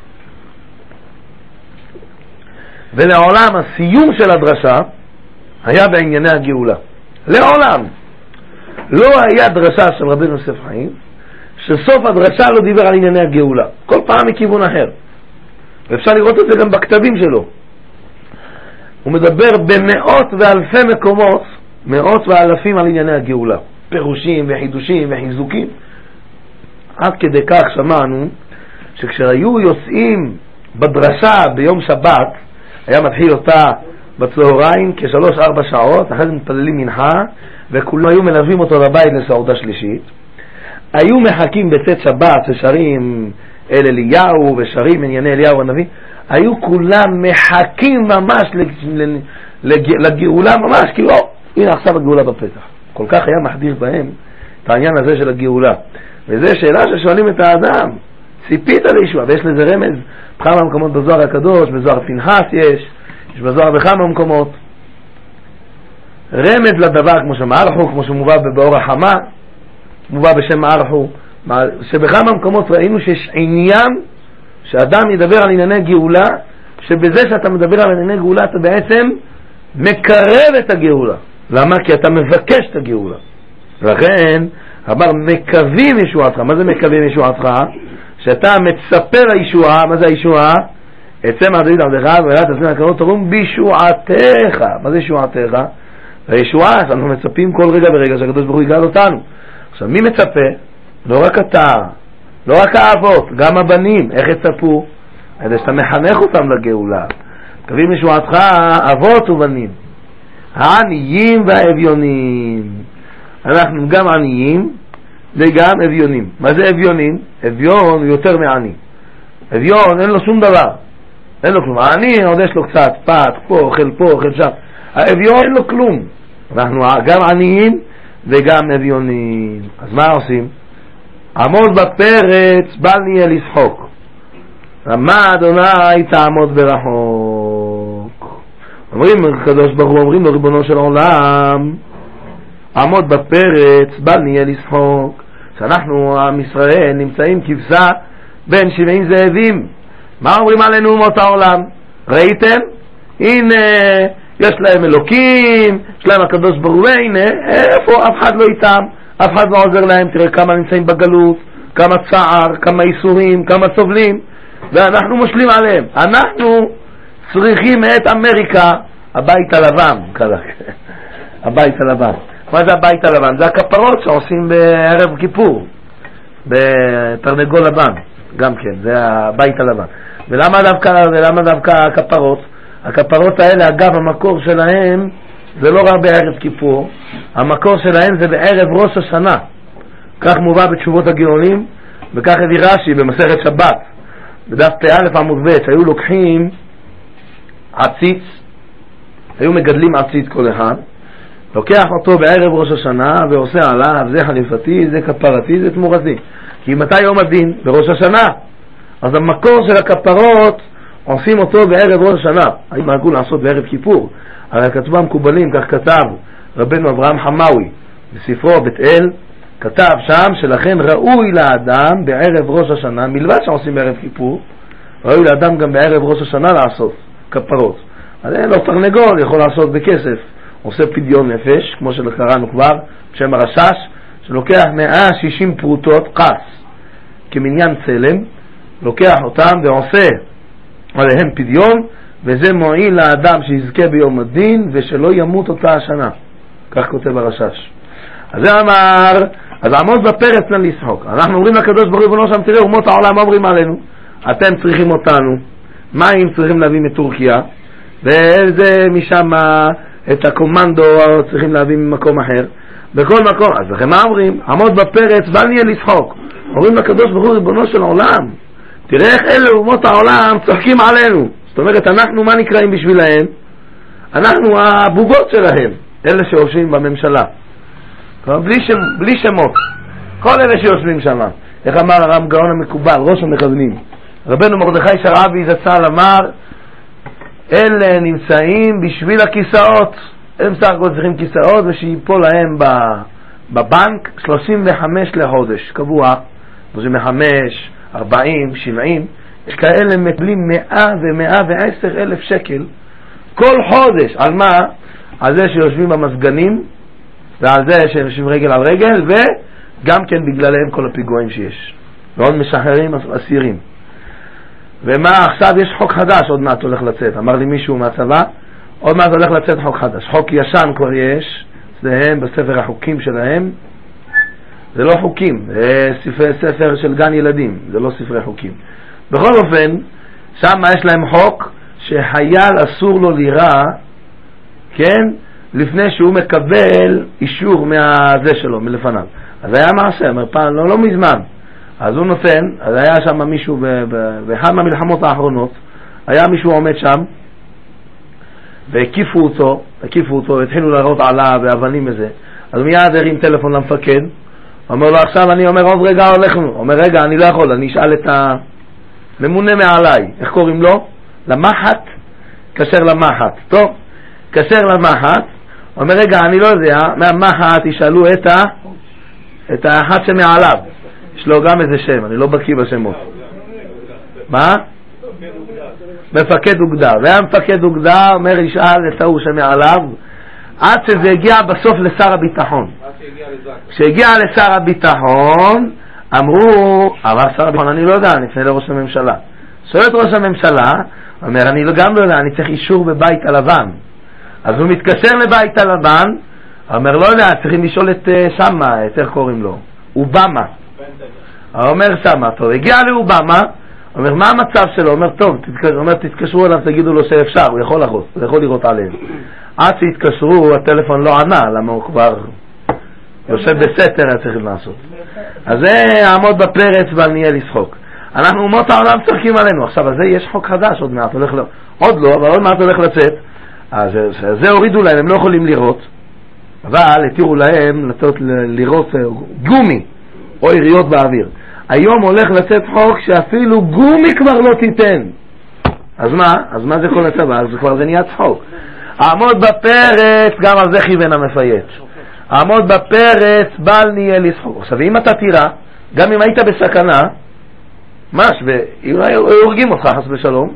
ולעולם הסיום של הדרשה היה בענייני הגאולה. לעולם לא היה דרשה של רבינו יוסף חיים שסוף הדרשה לא דיבר על ענייני הגאולה, כל פעם מכיוון אחר, ואפשר לראות את זה גם בכתבים שלו. הוא מדבר במאות ואלפי מקומות, מאות ואלפים על ענייני הגאולה, פירושים וחידושים וחיזוקים. עד כדי כך שמענו שכשהיו יוצאים בדרשה ביום שבת, היה מתחיל אותה בצהריים כשלוש ארבע שעות, אחרי זה מתפללים מנחה, וכולם היו מלווים אותו לבית לסעודה שלישית. היו מחכים בצאת שבת ושרים אל אליהו ושרים ענייני אליהו הנביא, היו כולם מחכים ממש לגאולה, ממש כאילו, הנה עכשיו הגאולה בפתח. כל כך היה מחדיר בהם את העניין הזה של הגאולה. וזו שאלה ששואלים את האדם, ציפית לישועה? ויש לזה רמז בכמה מקומות בזוהר הקדוש, בזוהר פנחס יש, יש בזוהר בכמה מקומות רמז לדבר, כמו שמערכו, כמו שמובא באור החמה, מובא בשם מערכו, שבכמה מקומות ראינו שיש עניין שאדם ידבר על ענייני גאולה, שבזה שאתה מדבר על ענייני גאולה אתה בעצם מקרב את הגאולה. למה? כי אתה מבקש את הגאולה. לכן אמר מקווים ישועתך. מה זה מקווים ישועתך? שאתה מצפה לישועה. מה זה הישועה? עצם מעדית עבדך ואלת עצמי הקרנות תרום בישועתך. מה זה ישועתך? הישועה, אנחנו מצפים כל רגע ורגע שהקדוש ברוך הוא יגאל אותנו. עכשיו מי מצפה? לא רק אתה, לא רק האבות, גם הבנים. איך יצפו? כדי שאתה מחנך אותם לגאולה. מקווים ישועתך אבות ובנים, העניים והאביונים. אנחנו גם עניים וגם אביונים. מה זה אביונים? אביון הוא יותר מעני. אביון אין לו שום דבר, אין לו כלום. העני עוד יש לו קצת פת, פה אוכל פה אוכל שם. האביון אין לו כלום. אנחנו גם עניים וגם אביונים. אז מה עושים? עמוד בפרץ בל נהיה לשחוק, רמה אדוני תעמוד ברחוק. אומרים הקדוש ברוך הוא, אומרים לו ריבונו של עולם, עמוד בפרץ בל נהיה לשחוק. שאנחנו עם ישראל נמצאים כבשה בין שבעים זאבים. מה אומרים עלינו אומות העולם? ראיתם? הנה יש להם אלוקים, יש להם הקדוש ברוך הוא, הנה איפה? אף אחד לא איתם, אף אחד לא עוזר להם. תראה כמה נמצאים בגלות, כמה צער, כמה איסורים, כמה סובלים, ואנחנו מושלים עליהם. אנחנו צריכים את אמריקה, הבית הלבן, הבית הלבן. מה זה הבית הלבן? זה הכפרות שעושים בערב כיפור, בתרנגול לבן, גם כן, זה הבית הלבן. ולמה דווקא, ולמה דווקא הכפרות? הכפרות האלה, אגב, המקור שלהם זה לא רק בערב כיפור, המקור שלהם זה בערב ראש השנה. כך מובא בתשובות הגאונים, וכך הביא רש"י במסכת שבת בדף פ"א עמוד ב', שהיו לוקחים עציץ, היו מגדלים עציץ כל אחד, לוקח אותו בערב ראש השנה ועושה עליו, זה חליפתי, זה כפרתי, זה תמורתי. כי מתי יום הדין? בראש השנה. אז המקור של הכפרות עושים אותו בערב ראש השנה. האם נהגו לעשות בערב כיפור? הרי כתבו המקובלים, כך כתב רבנו אברהם חמאוי בספרו בית אל, כתב שם שלכן ראוי לאדם בערב ראש השנה, מלבד שעושים בערב כיפור, ראוי לאדם גם בערב ראש השנה לעשות כפרות. אז אין לו תרנגול, יכול לעשות בכסף, עושה פדיון נפש, כמו שקראנו כבר, בשם הרשש, שלוקח מאה ושישים פרוטות קס, כמניין צלם, לוקח אותם ועושה עליהם פדיון, וזה מועיל לאדם שיזכה ביום הדין ושלא ימות אותה השנה. כך כותב הרשש. אז זה אמר, אז עמוד בפרץ נא לשחוק. אנחנו אומרים לקדוש ברוך הוא שם, תראה, אומות העולם אומרים עלינו, אתם צריכים אותנו, מים צריכים להביא מטורקיה, וזה משם את הקומנדו צריכים להביא ממקום אחר, בכל מקום. אז לכם מה אומרים? עמוד בפרץ ואל נהיה לשחוק. אומרים לקדוש ברוך הוא, ריבונו של עולם, תראה איך אלה אומות העולם צוחקים עלינו. זאת אומרת, אנחנו מה נקראים בשבילהם? אנחנו הבובות שלהם, אלה שיושבים בממשלה, בלי, שם, בלי שמות, כל אלה שיושבים שם. איך אמר הרב גאון המקובל, ראש המכוונים, רבנו מרדכי שרעבי זצ"ל אמר, אלה נמצאים בשביל הכיסאות, הם סך הכל צריכים כיסאות ושיפול להם בבנק שלושים וחמש לחודש קבוע, שלושים וחמש, ארבעים, שבעים, יש כאלה מקבלים מאה ומאה ועשר אלף שקל כל חודש. על מה? על זה שיושבים במסגנים ועל זה שיושבים רגל על רגל, וגם כן בגללהם כל הפיגועים שיש, ועוד משחררים אסירים. ומה עכשיו? יש חוק חדש עוד מעט הולך לצאת, אמר לי מישהו מהצבא, עוד מעט הולך לצאת חוק חדש. חוק ישן כבר יש, זה הם בספר החוקים שלהם, זה לא חוקים, זה ספר, ספר של גן ילדים, זה לא ספרי חוקים. בכל אופן, שם יש להם חוק שחייל אסור לו לירה, כן, לפני שהוא מקבל אישור מהזה שלו, מלפניו. אז היה מעשה, אומר פעם, לא, לא מזמן, אז הוא נותן, אז היה שם מישהו באחד מהמלחמות האחרונות, היה מישהו עומד שם, והקיפו אותו, הקיפו אותו, התחילו להראות עליו ואבנים וזה, אז מיד הרים טלפון למפקד, אומר לו עכשיו אני אומר עוד רגע הולכנו, אומר רגע אני לא יכול, אני אשאל את הממונה מעליי, איך קוראים לו? למחת, קשר למחת, טוב, קשר למחת, אומר רגע אני לא יודע, מהמחת ישאלו את ה... את האחד שמעליו, יש לו גם איזה שם, אני לא בקיא בשמות. מה? מפקד אוגדה, והמפקד אוגדה אומר ישאל את ההוא שמעליו, עד שזה הגיע בסוף לשר הביטחון. כשהגיע לשר הביטחון אמרו, אמר שר הביטחון אני לא יודע, אני אפנה לראש הממשלה. שואל את ראש הממשלה, אומר אני גם לא יודע, אני צריך אישור בבית הלבן. אז הוא מתקשר לבית הלבן, אומר לא יודע, צריכים לשאול את שמה, את איך קוראים לו, אובמה. אומר שמה, טוב, הגיע לאובמה, אומר מה המצב שלו? אומר טוב, תתקשר, אומר תתקשרו אליו, תגידו לו שאפשר, הוא יכול לחוץ, הוא יכול לראות עליהם. עד שהתקשרו הטלפון לא ענה, למה הוא כבר יושב בסתר, היה צריך לעשות. אז זה יעמוד בפרץ ועל נהיה לשחוק. אנחנו אומות העולם צוחקים עלינו. עכשיו, אז זה יש חוק חדש עוד מעט, הולך לא, עוד לא, אבל עוד מעט הולך לצאת. אז זה הורידו להם, הם לא יכולים לראות, אבל התירו להם לתות לראות גומי או יריות באוויר. היום הולך לצאת חוק שאפילו גומי כבר לא תיתן. אז מה? אז מה זה כל הצבא? אז כבר זה נהיה צחוק. עמוד בפרץ, גם על זה כיוון המפייט. עמוד בפרץ, בל נהיה לשחוק. עכשיו, אם אתה תירה, גם אם היית בסכנה, מש, והורגים אותך חס בשלום,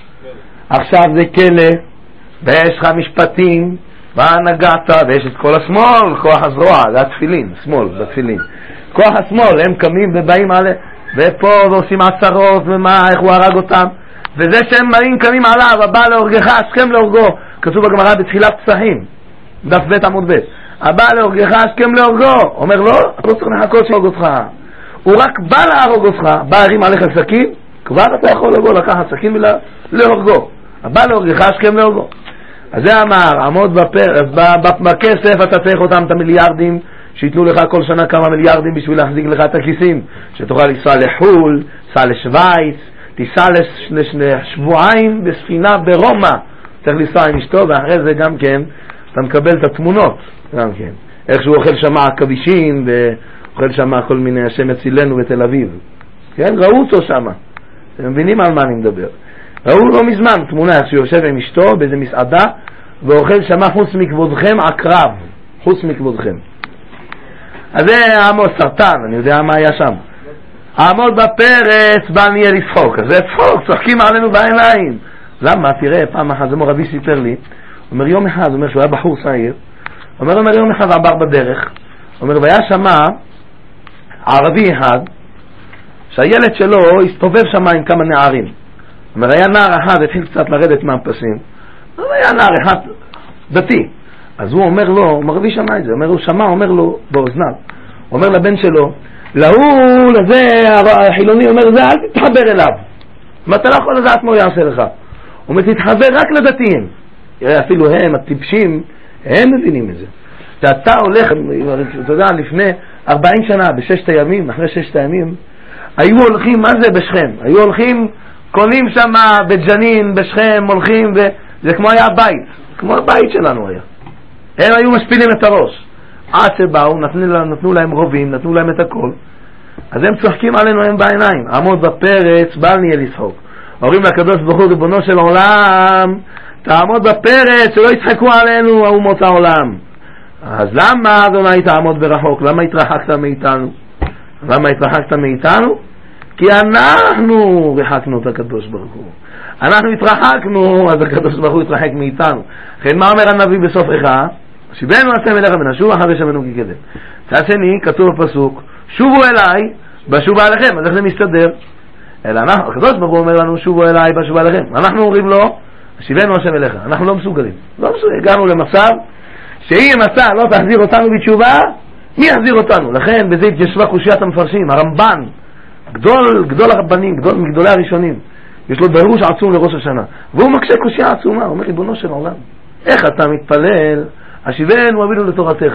עכשיו זה כלא, ויש לך משפטים, והנגעת, ויש את כל השמאל, כוח הזרוע, זה התפילין, שמאל, זה התפילין. כוח השמאל, הם קמים ובאים עליהם, ופה ועושים עשרות, ומה, איך הוא הרג אותם, וזה שהם באים קמים עליו, הבא להורגך, השכם להורגו, כתוב בגמרא בתחילת פסחים, דף ב' עמוד ב', הבא להורגך, השכם להורגו, אומר לו, לא צריך לחכות שיהרוג אותך, הוא רק בא להרוג אותך, בא הרים עליך סכין, כבר אתה יכול לבוא לקחת סכין ולהורגו, הבא להורגך, השכם להורגו. אז זה אמר, עמוד בפרץ, בכסף אתה צריך אותם את המיליארדים, שיתנו לך כל שנה כמה מיליארדים בשביל להחזיק לך את הכיסים, שתוכל לנסוע לחול, סע לשוויץ, תיסע לשבועיים בספינה ברומא, צריך לנסוע עם אשתו, ואחרי זה גם כן אתה מקבל את התמונות, גם כן איך שהוא אוכל שם עכבישים ואוכל שם כל מיני השם יצילנו בתל אביב, כן, ראו אותו שם, אתם מבינים על מה אני מדבר, ראו לא מזמן תמונה איך שהוא יושב עם אשתו באיזה מסעדה ואוכל שם חוץ מכבודכם עקרב, חוץ מכבודכם. אז זה עמוד סרטן, אני יודע מה היה שם. עמוד בפרץ, בל נהיה לשחוק. אז זה צחוק, צוחקים עלינו בעיניים. למה? תראה, פעם אחת, זה מורבי סיפר לי, אומר יום אחד, אומר שהוא היה בחור צעיר, אומר, אומר יום אחד עבר בדרך, אומר, והיה שמה ערבי אחד, שהילד שלו הסתובב שמה עם כמה נערים. אומר, היה נער אחד, התחיל קצת לרדת מהפסים, אז היה נער אחד דתי. אז הוא אומר לו, הוא מרבי שמע את זה, אומר, הוא שמע, אומר לו באוזניו, אומר לבן שלו, להוא, לזה, החילוני אומר, זה אל תתחבר אליו. מה אתה לא יכול לדעת מה הוא יעשה לך? הוא אומר, תתחבר רק לדתיים. אפילו הם, הטיפשים, הם מבינים את זה. שאתה הולך, אתה יודע, לפני ארבעים שנה, בששת הימים, אחרי ששת הימים, היו הולכים, מה זה בשכם? היו הולכים, קונים שם בג'נין, בשכם, הולכים, זה כמו היה הבית, כמו הבית שלנו היה. הם היו משפילים את הראש. עד שבאו, נתנו, נתנו להם רובים, נתנו להם את הכל. אז הם צוחקים עלינו הם בעיניים. עמוד בפרץ, בל נהיה לצחוק. אומרים לקדוש ברוך הוא, ריבונו של עולם, תעמוד בפרץ, שלא יצחקו עלינו אומות העולם. אז למה אדוני תעמוד ברחוק? למה התרחקת מאיתנו? למה התרחקת מאיתנו? כי אנחנו רחקנו את הקדוש ברוך הוא. אנחנו התרחקנו, אז הקדוש ברוך הוא התרחק מאיתנו. לכן מה אומר הנביא בסוף איכה? שיבנו השם אליך ונשוב אחרי שמנו כי קדם. צד שני, כתוב בפסוק, שובו אליי, בשובו עליכם. אז איך זה מסתדר? אלא אנחנו, הקדוש ברוך הוא אומר לנו, שובו אליי, בשובו עליכם. אנחנו אומרים לו, שיבנו השם אליך. אנחנו לא מסוגלים. לא מסוגלים. הגענו למצב, שאם אתה לא תחזיר אותנו בתשובה, מי יחזיר אותנו? לכן בזה התיישבה קושיית המפרשים, הרמב"ן, גדול, גדול הרבנים, גדול מגדולי הראשונים. יש לו דרוש עצום לראש השנה. והוא מקשה קושייה עצומה, הוא אומר, ריבונו של עולם, איך אתה מתפלל, השיבנו אבינו לתורתך,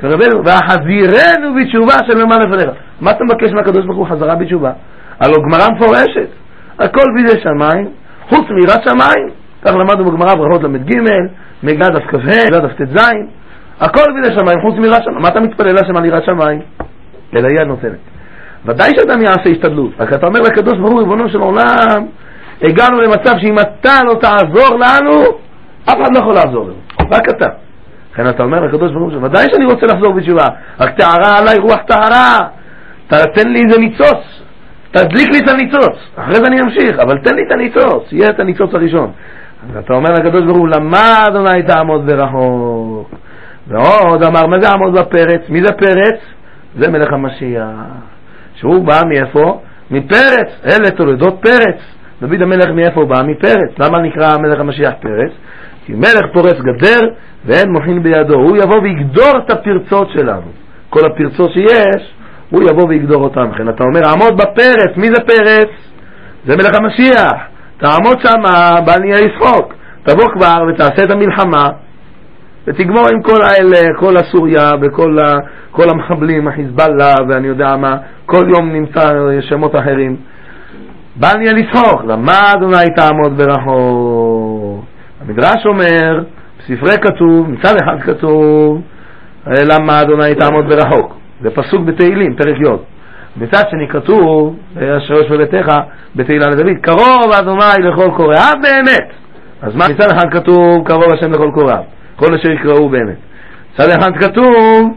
והחזירנו בתשובה של למען לפניך. מה אתה מבקש מהקדוש ברוך הוא? חזרה בתשובה. הלא גמרא מפורשת, הכל בידי שמיים, חוץ מיראת שמיים. כך למדנו בגמרא ברכות למד ג' מגילה דף כ"ה, מגילה דף ט"ז, הכל בידי שמיים, חוץ מיראת שמיים. מה אתה מתפלל לשם על יראת שמיים? אלא יד נותנת. ודאי שאדם יעשה השתדלות, רק אתה אומר לקדוש ברוך הוא, ריבונו של עולם, הגענו למצב שאם אתה לא תעזור לנו, אף אחד לא יכול לעזור לנו, רק אתה. לכן אתה אומר לקדוש ברוך הוא, ודאי שאני רוצה לחזור בתשובה, רק תערה עליי רוח תערה, תתן לי איזה ניצוץ, תדליק לי את הניצוץ, אחרי זה אני אמשיך, אבל תן לי את הניצוץ, יהיה את הניצוץ הראשון. אז אתה אומר לקדוש ברוך הוא, למה אדוני תעמוד ברחוק? ועוד אמר, מה זה עמוד בפרץ? מי זה פרץ? זה מלך המשיח, שהוא בא מאיפה? מפרץ, אלה תולדות פרץ. דוד המלך מאיפה בא? מפרץ. למה נקרא מלך המשיח פרץ? כי מלך פורץ גדר ואין מוחין בידו. הוא יבוא ויגדור את הפרצות שלנו. כל הפרצות שיש, הוא יבוא ויגדור אותם. לכן אתה אומר, עמוד בפרץ. מי זה פרץ? זה מלך המשיח. תעמוד שם, בל נהיה לשחוק. תבוא כבר ותעשה את המלחמה ותגמור עם כל האלה, כל הסוריה וכל ה, כל המחבלים, החיזבאללה ואני יודע מה, כל יום נמצא שמות אחרים. בל נהיה לשחוק. למה אדוני תעמוד ברחוק? המדרש אומר, בספרי כתוב, מצד אחד כתוב, למה אדוני תעמוד ברחוק? זה פסוק בתהילים, פרק י'. מצד שני כתוב, השלוש בביתך, בתהילה לדוד, קרוב אדוני לכל קוראיו באמת. אז מה? מצד אחד כתוב, קרוב השם לכל קוראיו. כל אשר יקראו באמת. מצד אחד כתוב,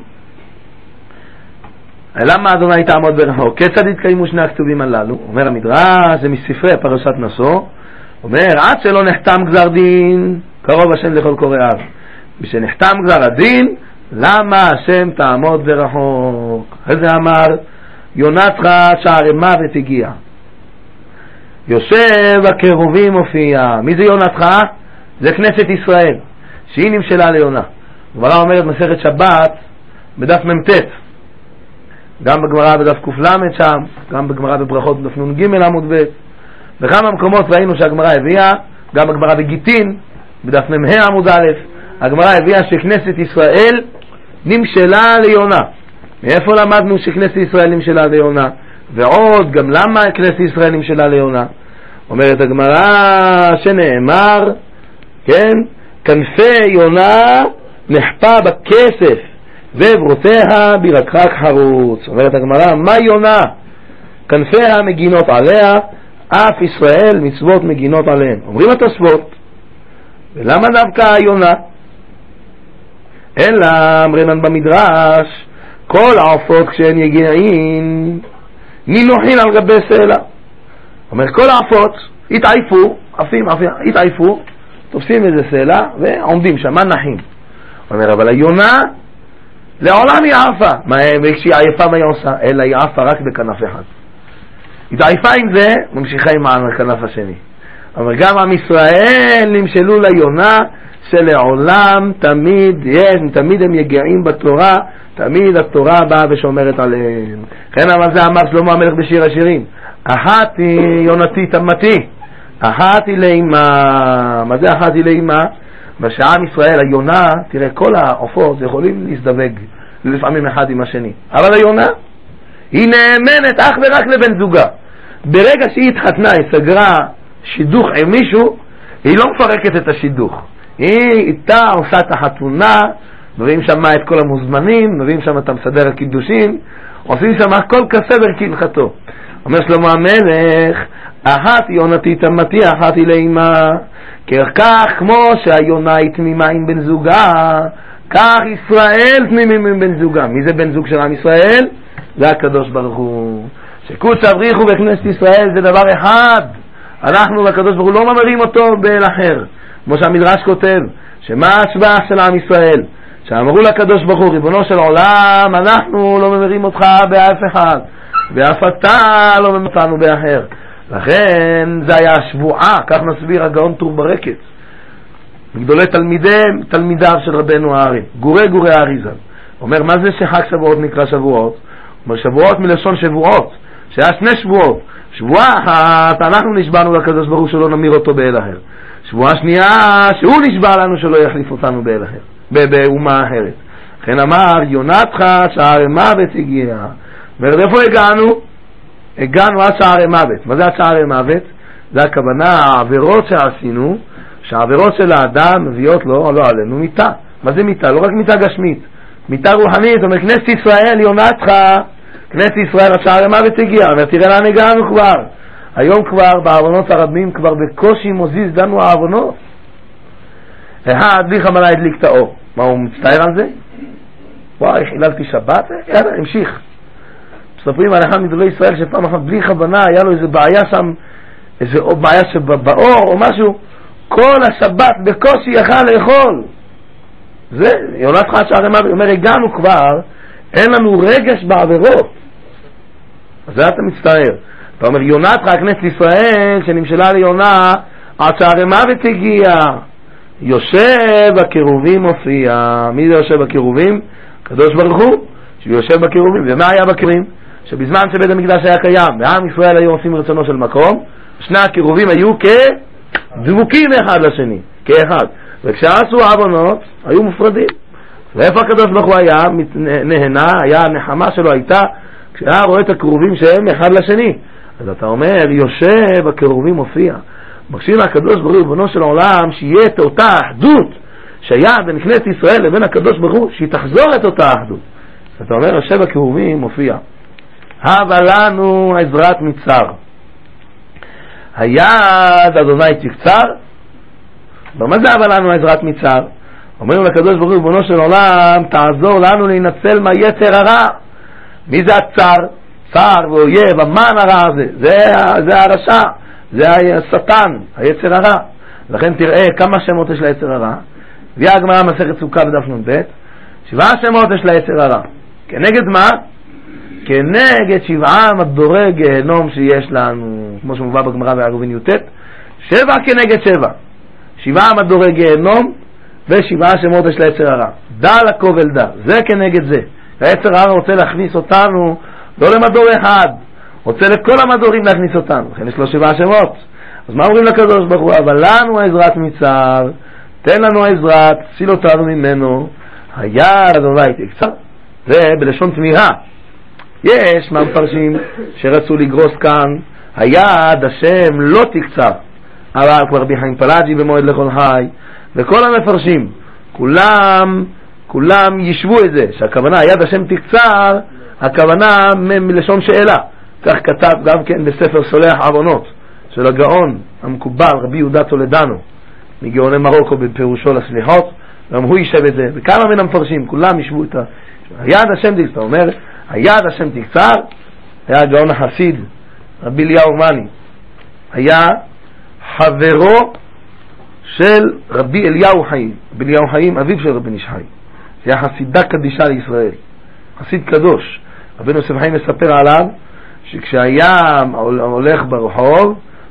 למה אדוני תעמוד ברחוק? כיצד התקיימו שני הכתובים הללו? אומר המדרש, זה מספרי פרשת נשוא, אומר, עד שלא נחתם גזר דין, קרוב השם לכל קוראיו. כשנחתם גזר הדין, למה השם תעמוד ברחוק? איזה אמר, יונתך שערי מוות הגיע. יושב הקרובים מופיע. מי זה יונתך? זה כנסת ישראל, שהיא נמשלה ליונה. גמרא אומרת מסכת שבת בדף מ"ט, גם בגמרא בדף ק"ל שם, גם בגמרא בברכות בדף נ"ג עמוד ב'. בכמה מקומות ראינו שהגמרא הביאה, גם בגמרא בגיטין בדף מ"ה עמוד א', הגמרא הביאה שכנסת ישראל נמשלה ליונה. מאיפה למדנו שכנסת ישראל נמשלה ליונה? ועוד, גם למה כנסת ישראל נמשלה ליונה? אומרת הגמרא שנאמר, כן, כנפי יונה נחפה בכסף וברותיה בירקרק חרוץ. אומרת הגמרא, מה יונה? כנפיה מגינות עליה, אף ישראל מצוות מגינות עליהן. אומרים התוספות, ולמה דווקא יונה? אלא אמרינן במדרש, כל העופות כשהן יגיעין נינוחין על גבי סלע. אומר, כל העופות התעייפו, עפים, עפים, התעייפו, תופסים איזה סלע ועומדים שם, נחים. אומר, אבל היונה לעולם היא עפה. וכשהיא עייפה מה היא עושה? אלא היא עפה רק בכנף אחד. היא עייפה עם זה, ממשיכה עם הכנף השני. אבל גם עם ישראל נמשלו ליונה שלעולם תמיד, תמיד הם יגעים בתורה, תמיד התורה באה ושומרת עליהם. כן, אבל זה אמר שלמה המלך בשיר השירים, אחתי יונתי תמתי, אחתי לאמא. מה זה אחתי לאמא? בשעם ישראל היונה, תראה, כל העופות יכולים להזדווג לפעמים אחד עם השני, אבל היונה היא נאמנת אך ורק לבן זוגה. ברגע שהיא התחתנה, היא סגרה שידוך עם מישהו, היא לא מפרקת את השידוך, היא איתה עושה את החתונה, מביאים שם את כל המוזמנים, מביאים שם את המסדר הקידושים, עושים שם הכל כסדר כהלכתו. אומר שלמה המלך, אחת יונתי תמתי, אחת היא לאמא. כך כמו שהיונה היא תמימה עם בן זוגה, כך ישראל תמימים עם בן זוגה. מי זה בן זוג של עם ישראל? זה הקדוש ברוך הוא. שקוץ אבריחו בכנסת ישראל זה דבר אחד, אנחנו והקדוש ברוך הוא לא ממרים אותו באל אחר. כמו שהמדרש כותב, שמה השבח של עם ישראל? שאמרו לקדוש ברוך הוא, ריבונו של עולם, אנחנו לא ממרים אותך באף אחד, ואף אתה לא ממרים אותנו באחר. לכן זה היה השבועה, כך מסביר הגאון טור ברקת, מגדולי תלמידי, תלמידיו של רבנו הארי, גורי גורי האריזל. אומר, מה זה שחג שבועות נקרא שבועות? אומר, שבועות מלשון שבועות, שהיה שני שבועות. שבועה אחת, אנחנו נשבענו לקדוש ברוך הוא שלא נמיר אותו באל אחר. שבועה שנייה, שהוא נשבע לנו שלא יחליף אותנו באל אחר, באומה אחרת. לכן אמר, יונתך שערי מוות הגיע. ואיפה הגענו? הגענו עד שערי מוות. מה זה עד שערי מוות? זה הכוונה, העבירות שעשינו, שהעבירות של האדם מביאות לו, לא עלינו, מיטה. מה זה מיטה? לא רק מיטה גשמית, מיטה רוחנית. אומר, כנסת ישראל, יונתך, כנסת ישראל עד שערי מוות הגיע. אומר, תראה לאן הגענו כבר. היום כבר בעוונות הרבים כבר בקושי מוזיז לנו העוונות. אחד, בלי חמלה הדליק את האור. מה, הוא מצטער על זה? וואי, חיללתי שבת? יאללה, המשיך. מספרים על אחד מגדולי ישראל שפעם אחת בלי כוונה היה לו איזה בעיה שם, איזה בעיה שבאור או משהו, כל השבת בקושי יכל לאכול. זה, יונתך עד שערי מוות. אומר, הגענו כבר, אין לנו רגש בעבירות. אז זה אתה מצטער. אתה אומר, יונתך כנסת ישראל שנמשלה ליונה עד שערי מוות הגיע. יושב בקירובים מופיע. מי זה יושב בקירובים? הקדוש ברוך הוא, שהוא יושב בקירובים. ומה היה בקירובים? שבזמן שבית המקדש היה קיים ועם ישראל היו עושים רצונו של מקום, שני הקירובים היו כדבוקים אחד לשני, כאחד. וכשעשו עוונות היו מופרדים. ואיפה הקדוש ברוך הוא היה נהנה, היה הנחמה שלו הייתה כשהיה רואה את הקירובים שהם אחד לשני. אז אתה אומר, יושב הקירובים מופיע. מקשיב הקדוש ברוך הוא ריבונו של העולם שיהיה את אותה האחדות שהיה בין כנסת ישראל לבין הקדוש ברוך הוא, שהיא תחזור את אותה האחדות. אתה אומר, יושב הקירובים מופיע. הבה לנו עזרת מצר. היד אדוני תקצר. מה זה הבה לנו עזרת מצר? אומר לקדוש ברוך הוא ריבונו של עולם, תעזור לנו להינצל מהיצר הרע. מי זה הצר? צר ואויב, המן הרע הזה. זה, זה הרשע, זה השטן, היצר הרע. לכן תראה כמה שמות יש ליצר הרע. הביאה הגמרא מסכת סוכה בדף נ"ב, שבעה שמות יש ליצר הרע. כנגד מה? כנגד שבעה מדורי גיהנום שיש לנו, כמו שמובא בגמרא בעירובין י"ט, שבע כנגד שבע. שבעה מדורי גיהנום ושבעה שמות יש ליצר הרע. דע לקובל דע, זה כנגד זה. היצר הרע רוצה להכניס אותנו לא למדור אחד, רוצה לכל המדורים להכניס אותנו, לכן יש לו שבעה שמות. אז מה אומרים לקדוש ברוך הוא? אבל לנו עזרת מצר, תן לנו עזרה, תציל אותנו ממנו. היד אדוני תקצר. זה בלשון תמיהה. יש מהמפרשים שרצו לגרוס כאן, היד השם לא תקצר, אבל כבר רבי חיים פלאג'י במועד לכל חי וכל המפרשים כולם כולם ישבו את זה, שהכוונה היד השם תקצר, הכוונה מלשון שאלה. כך כתב גם כן בספר סולח עוונות של הגאון המקובל רבי יהודה טולדנו מגאוני מרוקו בפירושו לסליחות, גם הוא יישב את זה, וכמה מן המפרשים כולם ישבו את ה... היד השם תקצר. אומר היד השם תקצר, היה הגאון החסיד רבי אליהו מאני, היה חברו של רבי אליהו חיים. רבי אליהו חיים אביו של רבי נשחי, היה חסידה קדישה לישראל, חסיד קדוש. רבי נוסף חיים מספר עליו שכשהיה הולך ברחוב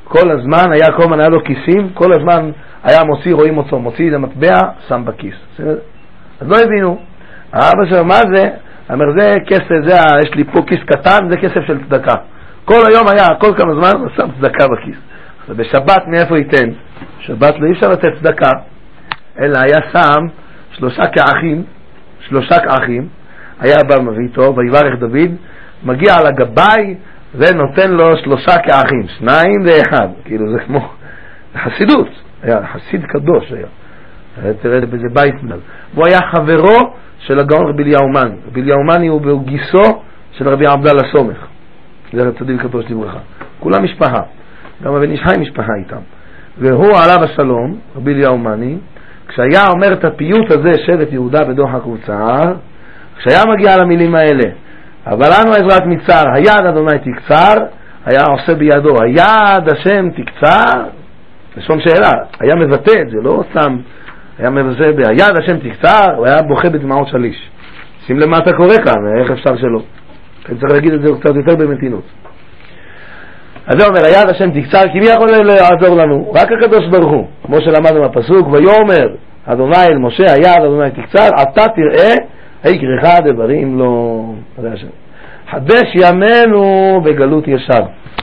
כל הזמן היה, כל הזמן היה לו כיסים, כל הזמן היה מוציא, רואים אותו, מוציא את המטבע, שם בכיס. אז לא הבינו. האבא שלו, מה זה? אמר, זה כסף, זה, יש לי פה כיס קטן, זה כסף של צדקה. כל היום היה, כל כמה זמן, הוא שם צדקה בכיס. בשבת מאיפה ייתן? שבת לא אי אפשר לתת צדקה, אלא היה שם שלושה כאחים, שלושה כאחים, היה בא מביא איתו, ויברך דוד, מגיע על הגבאי, ונותן לו שלושה כאחים, שניים ואחד, כאילו זה כמו חסידות, היה חסיד קדוש היה, תראה בזה בית מנהל, והוא היה חברו של הגאון רבי אליהו מאני, רבי אליהו מאני הוא גיסו של רבי עבדאללה סומך, זה צדיק קדוש לברכה, כולם משפחה, גם הבן איש חי משפחה איתם, והוא עליו השלום, רבי אליהו מאני, כשהיה אומר את הפיוט הזה, שבט יהודה בדוחק ובצער, כשהיה מגיע למילים האלה, אבל לנו עזרת מצער, היד אדוני תקצר, היה עושה בידו, היד השם תקצר, לשון שאלה, היה מבטא את זה, לא סתם, היה מבטא, היד השם תקצר, הוא היה בוכה בדמעות שליש. שים למה אתה קורא כאן, איך אפשר שלא? אני צריך להגיד את זה קצת יותר במתינות. אז זה אומר, היד השם תקצר, כי מי יכול לעזור לנו? רק הקדוש ברוך הוא, כמו שלמדנו בפסוק, ויאמר אדוני אל משה, היד אדוני תקצר, אתה תראה, היקרך דברים לא... חדש ימינו בגלות ישב.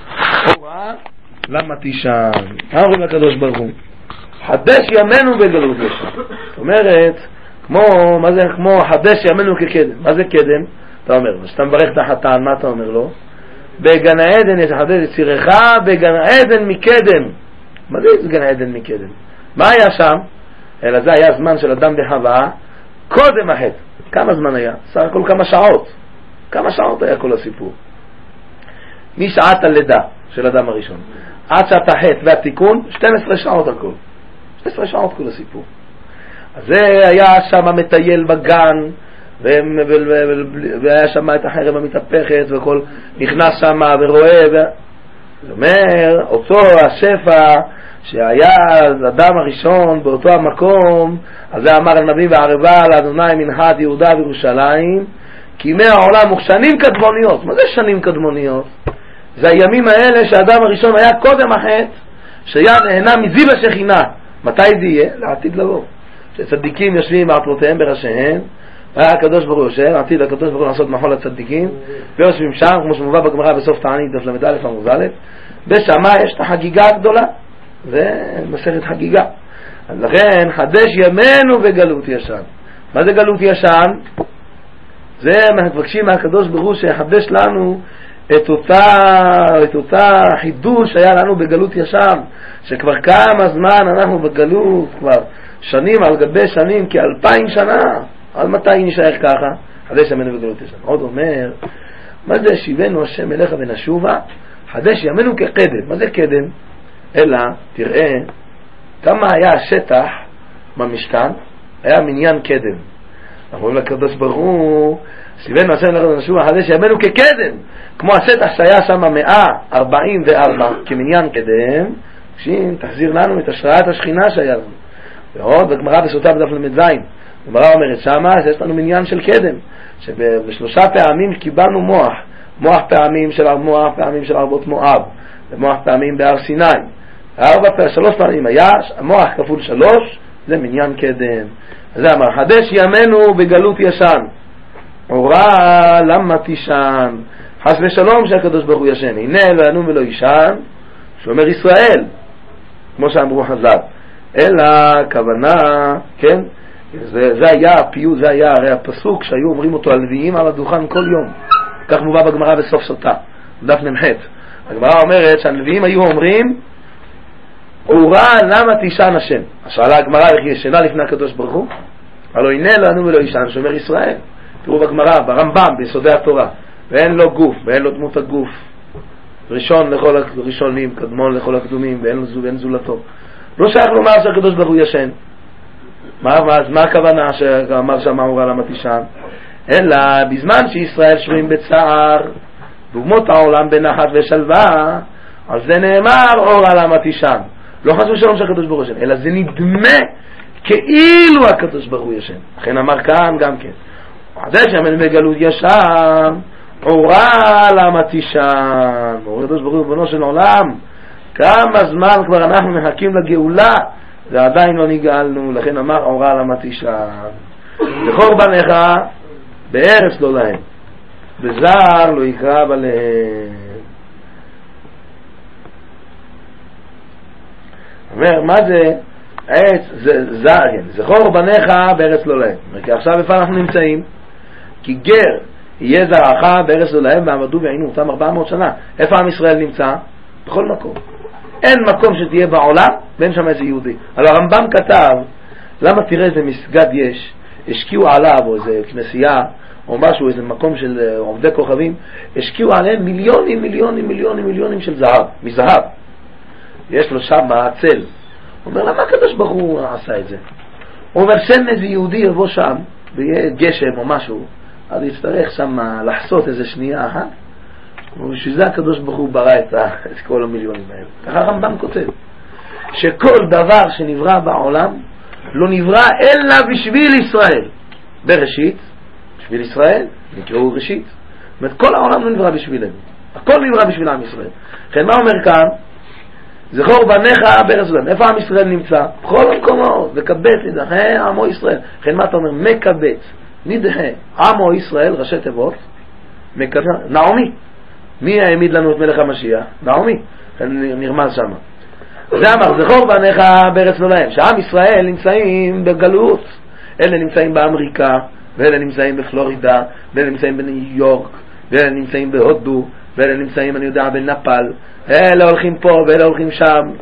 למה תישן? מה אומרים לקדוש ברוך הוא? חדש ימינו בגלות ישב. זאת אומרת, כמו, מה זה כמו חדש ימינו כקדם? מה זה קדם? אתה אומר, כשאתה מברך את החתן, מה אתה אומר לו? בגן העדן יש חדש יצירך בגן העדן מקדם. מה זה גן העדן מקדם? מה היה שם? אלא זה היה זמן של אדם וחווה קודם החטא. כמה זמן היה? סך הכל כמה שעות. כמה שעות היה כל הסיפור. משעת הלידה של אדם הראשון עד שעת החטא והתיקון, שתים עשרה שעות הכל. שתים עשרה שעות כל הסיפור. אז זה היה שם מטייל בגן, והיה שם את החרב המתהפכת, וכל נכנס שם ורואה. זאת אומרת, אותו השפע שהיה אדם הראשון באותו המקום, אז זה אמר הנביא בערבה לאדוני מנחת יהודה וירושלים, כי ימי העולם הוא שנים קדמוניות. מה זה שנים קדמוניות? זה הימים האלה שהאדם הראשון היה קודם החטא, שהיה נהנה מזיו השכינה. מתי זה יהיה? לעתיד לבוא. שצדיקים יושבים בעטרותיהם בראשיהם, היה הקדוש ברוך הוא יושב, עתיד הקדוש ברוך הוא לעשות מחול לצדיקים, ויושבים שם, כמו שמובא בגמרא בסוף תענית דף למד א' עמוד א', בשמה יש את החגיגה הגדולה, זה מסכת חגיגה. אז לכן חדש ימינו בגלות ישן. מה זה גלות ישן? זה מבקשים מהקדוש ברוך הוא שיחדש לנו את אותה, את אותה חידוש שהיה לנו בגלות ישן, שכבר כמה זמן אנחנו בגלות, כבר שנים על גבי שנים, כאלפיים שנה. עד מתי נשאר ככה? חדש ימינו בגלות ישן. עוד אומר, מה זה שיבנו השם אליך ונשובה? חדש ימינו כקדם. מה זה קדם? אלא, תראה, כמה היה השטח במשכן, היה מניין קדם. אנחנו אומרים לקדוש ברוך הוא, שיבנו השם אליך ונשובה, חדש ימינו כקדם. כמו השטח שהיה שם מאה ארבעים וארבע, כמניין קדם, שין, תחזיר לנו את השראת השכינה שהיה לנו. ועוד, בגמרא בסוטה בדף למד זין, הגמרא אומרת שמה שיש לנו מניין של קדם, שבשלושה פעמים קיבלנו מוח, מוח פעמים של מוח פעמים של ארבות מואב, ומוח פעמים בהר סיני. ארבע פעמים, שלוש פעמים היה מוח כפול שלוש, זה מניין קדם. זה אמר, חדש ימינו בגלות ישן, אורה למה תישן, חס ושלום שהקדוש ברוך הוא ישן, הנה לא ינום ולא ישן, שאומר ישראל, כמו שאמרו חז"ל, אלא כוונה, כן, זה, זה היה הפיוט, זה היה הרי הפסוק שהיו אומרים אותו הלוויים על הדוכן כל יום. כך מובא בגמרא בסוף סוטה, דף נמחת. הגמרא אומרת שהלוויים היו אומרים, אורה למה תישן השם. אז שאלה הגמרא איך היא ישנה לפני הקדוש ברוך הוא? הלא הנה לנו ולא ישן, שאומר ישראל. תראו בגמרא, ברמב"ם, ביסודי התורה, ואין לו גוף, ואין לו דמות הגוף. ראשון לכל הראשונים, קדמון לכל הקדומים, ואין, ואין זולתו. לא שייך לומר שהקדוש ברוך הוא ישן. מה, מה, מה הכוונה שאמר שם אורה למה תישן? אלא בזמן שישראל שרויים בצער, דוגמות העולם בנחת ושלווה, אז זה נאמר אורה למה תישן. לא חשוב שלום שהקדוש ברוך הוא ישן, אלא זה נדמה כאילו הקדוש ברוך הוא ישן. לכן אמר כאן גם כן, חדש ימינו בגלות ישן, אורה למה תישן. הקדוש ברוך הוא בנו של עולם, כמה זמן כבר אנחנו מחכים לגאולה ועדיין לא נגאלנו. לכן אמר אורה למדתי שם, זכור בניך בארץ לא להם, בזר לא יקרב עליהם. אומר, מה זה? עץ, זה זר, זכור בניך בארץ לא להם. כי עכשיו איפה אנחנו נמצאים? כי גר יהיה זרעך בארץ לא להם, ועמדו ועינו אותם ארבע מאות שנה. איפה עם ישראל נמצא? בכל מקום. אין מקום שתהיה בעולם ואין שם איזה יהודי. אבל הרמב"ם כתב, למה תראה איזה מסגד יש, השקיעו עליו או איזה כנסייה או משהו, איזה מקום של עובדי כוכבים, השקיעו עליהם מיליונים מיליונים מיליונים מיליונים של זהב, מזהב. יש לו שם הצל. הוא אומר, למה הקדוש ברוך הוא עשה את זה? הוא אומר, שם איזה יהודי יבוא שם ויהיה גשם או משהו, אז יצטרך שם לחסות איזה שנייה אחת, ובשביל זה הקדוש ברוך הוא ברא את, ה, את כל המיליונים האלה. ככה הרמב"ם כותב, שכל דבר שנברא בעולם לא נברא אלא בשביל ישראל. בראשית, בשביל ישראל, נקראו ראשית. זאת אומרת, כל העולם לא נברא בשבילנו, הכל נברא בשביל עם ישראל. לכן מה אומר כאן? זכור בניך בארץ לא להם. איפה עם ישראל נמצא? בכל המקומות, וקבץ נדחה עמו ישראל. לכן מה אתה אומר? מקבץ נדחה עמו ישראל, ראשי תיבות, מקבץ, נעמי. מי העמיד לנו את מלך המשיח? נעמי. נרמז שם. זה אמר, זכור בניך בארץ לא להם. שעם ישראל נמצאים בגלות. אלה נמצאים באמריקה, ואלה נמצאים בפלורידה, ואלה נמצאים בניו יורק, ואלה נמצאים בהודו, ואלה נמצאים, אני יודע, בנפל. אלה הולכים פה ואלה הולכים שם.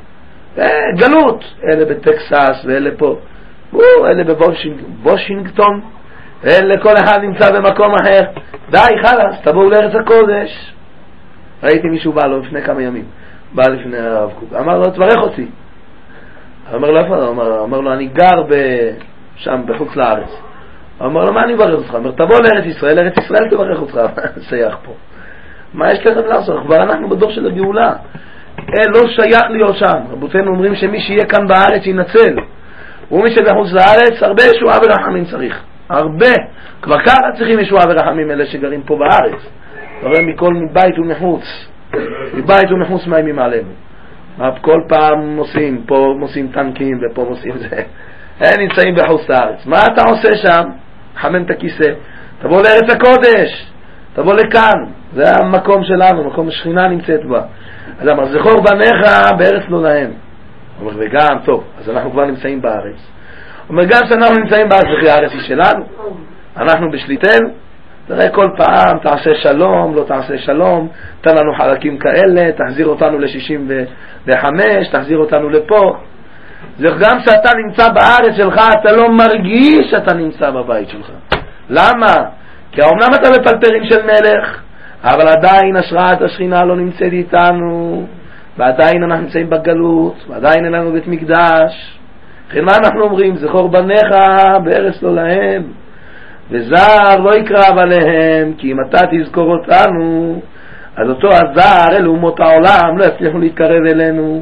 גלות. אלה בטקסס ואלה פה. אלה בוושינגטון. אלה כל אחד נמצא במקום אחר. די, חלס, תבואו לארץ הקודש. ראיתי מישהו בא לו לפני כמה ימים. בא לפני הרב קוק. אמר לו, תברך אותי. אמר לו, איפה? אמר, אמר לו, אני גר ב... שם בחוץ לארץ. אמר לו, מה אני מברך אותך? אמר, תבוא לארץ ישראל, ארץ ישראל תברך אותך. סייח פה. מה יש לכם לעשות? כבר אנחנו בדור של הגאולה. לא שייך להיות שם. רבותינו אומרים שמי שיהיה כאן בארץ ינצל. ומי שבחוץ לארץ, הרבה ישועה ורחמים צריך. הרבה. כבר ככה צריכים ישועה ורחמים אלה שגרים פה בארץ. הרי מכל מבית ומחוץ. מבית ומחוץ מאיימים עלינו. כל פעם נוסעים, פה נוסעים טנקים ופה נוסעים זה. הם נמצאים בחוץ לארץ. מה אתה עושה שם? חמם את הכיסא. תבוא לארץ הקודש. תבוא לכאן. זה המקום שלנו, מקום השכינה נמצאת בה. אז אמר, זכור בניך בארץ לא להם. אומר, וגם, טוב, אז אנחנו כבר נמצאים בארץ. אומר, גם שאנחנו נמצאים בארץ, וכי הארץ היא שלנו. אנחנו בשליטנו. תראה כל פעם, תעשה שלום, לא תעשה שלום, תן לנו חלקים כאלה, תחזיר אותנו ל-שישים וחמש, תחזיר אותנו לפה. זה גם שאתה נמצא בארץ שלך, אתה לא מרגיש שאתה נמצא בבית שלך. למה? כי האומנם אתה בפלטרים של מלך, אבל עדיין השראת השכינה לא נמצאת איתנו, ועדיין אנחנו נמצאים בגלות, ועדיין אין לנו בית מקדש. לכן מה אנחנו אומרים? זכור בניך בארץ לא להם, וזר לא יקרב עליהם, כי אם אתה תזכור אותנו, אז אותו הזר אלו אומות העולם לא יצליחו להתקרב אלינו.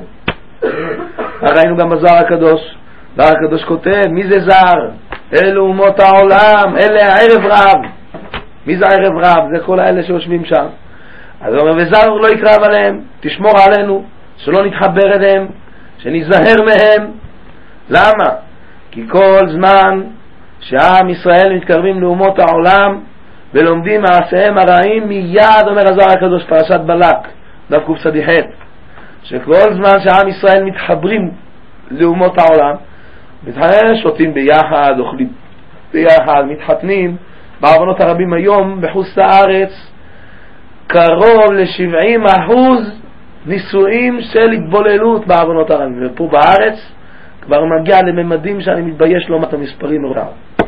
ראינו גם בזר הקדוש, זר הקדוש כותב, מי זה זר? אלו אומות העולם, אלה הערב רב. מי זה הערב רב? זה כל האלה שיושבים שם. אז הוא אומר, וזר לא יקרב עליהם, תשמור עלינו, שלא נתחבר אליהם, שנזהר מהם. למה? כי כל זמן שעם ישראל מתקרבים לאומות העולם ולומדים מעשיהם הרעים, מיד אומר הזוהר הקדוש פרשת בלק, דף קצ"ח, שכל זמן שעם ישראל מתחברים לאומות העולם, שותים ביחד, אוכלים ביחד, מתחתנים. בעוונות הרבים היום בחוץ לארץ קרוב ל-שבעים אחוז נישואים של התבוללות בעוונות הרבים, ופה בארץ כבר מגיע לממדים שאני מתבייש לא מה את המספרים מראה.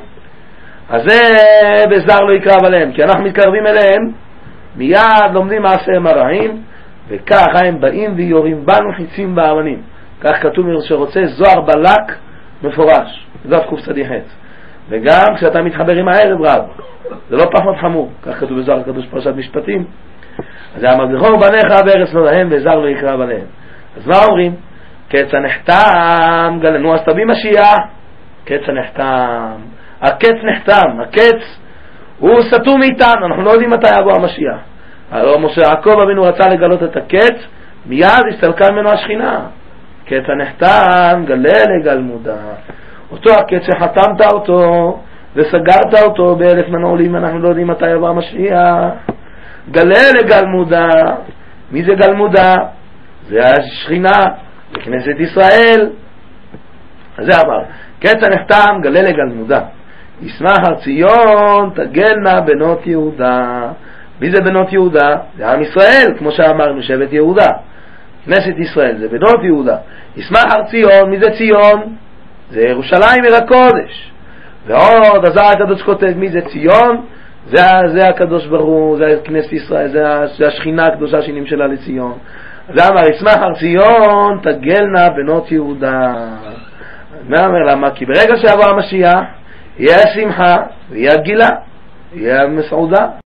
אז זה בזר לא יקרב עליהם, כי אנחנו מתקרבים אליהם, מיד לומדים מעשיהם הרעים, וככה הם באים ויורים בנו חיצים באבנים. כך כתוב שרוצה זוהר בלק מפורש, דף קצ"ח. וגם כשאתה מתחבר עם הערב רב, זה לא פחות חמור, כך כתוב בזוהר הקדוש פרשת משפטים. אז זה אמר, זכור בניך בארץ לא להם, וזר לא יקרב עליהם. אז מה אומרים? קץ הנחתם, גלנו, אז תביא משיח. קץ הנחתם, הקץ נחתם, הקץ הוא סתום איתנו, אנחנו לא יודעים מתי יבוא המשיח. הלוא משה יעקב אבינו רצה לגלות את הקץ, מיד הסתלקה ממנו השכינה. קץ הנחתם גלה לגלמודה. אותו הקץ שחתמת אותו וסגרת אותו באלף מנעולים, אנחנו לא יודעים מתי יבוא המשיח. גלה לגלמודה. מי זה גלמודה? זה השכינה, זה כנסת ישראל. זה אמר, קץ הנחתם גלה לגלמודה. ישמח הר ציון תגלנה בנות יהודה. מי זה בנות יהודה? זה עם ישראל, כמו שאמרנו, שבט יהודה. כנסת ישראל זה בנות יהודה. ישמח הר ציון, מי זה ציון? זה ירושלים עיר הקודש. ועוד הזר הקדוש כותב, מי זה ציון? זה, זה הקדוש ברוך הוא, זה כנסת ישראל, זה, זה השכינה הקדושה שנמשלה לציון. זה אמר, ישמח הר ציון תגלנה בנות יהודה. מה אומר? למה? כי ברגע שיבוא המשיח יהיה שמחה ויהיה גילה, יהיה מסעודה.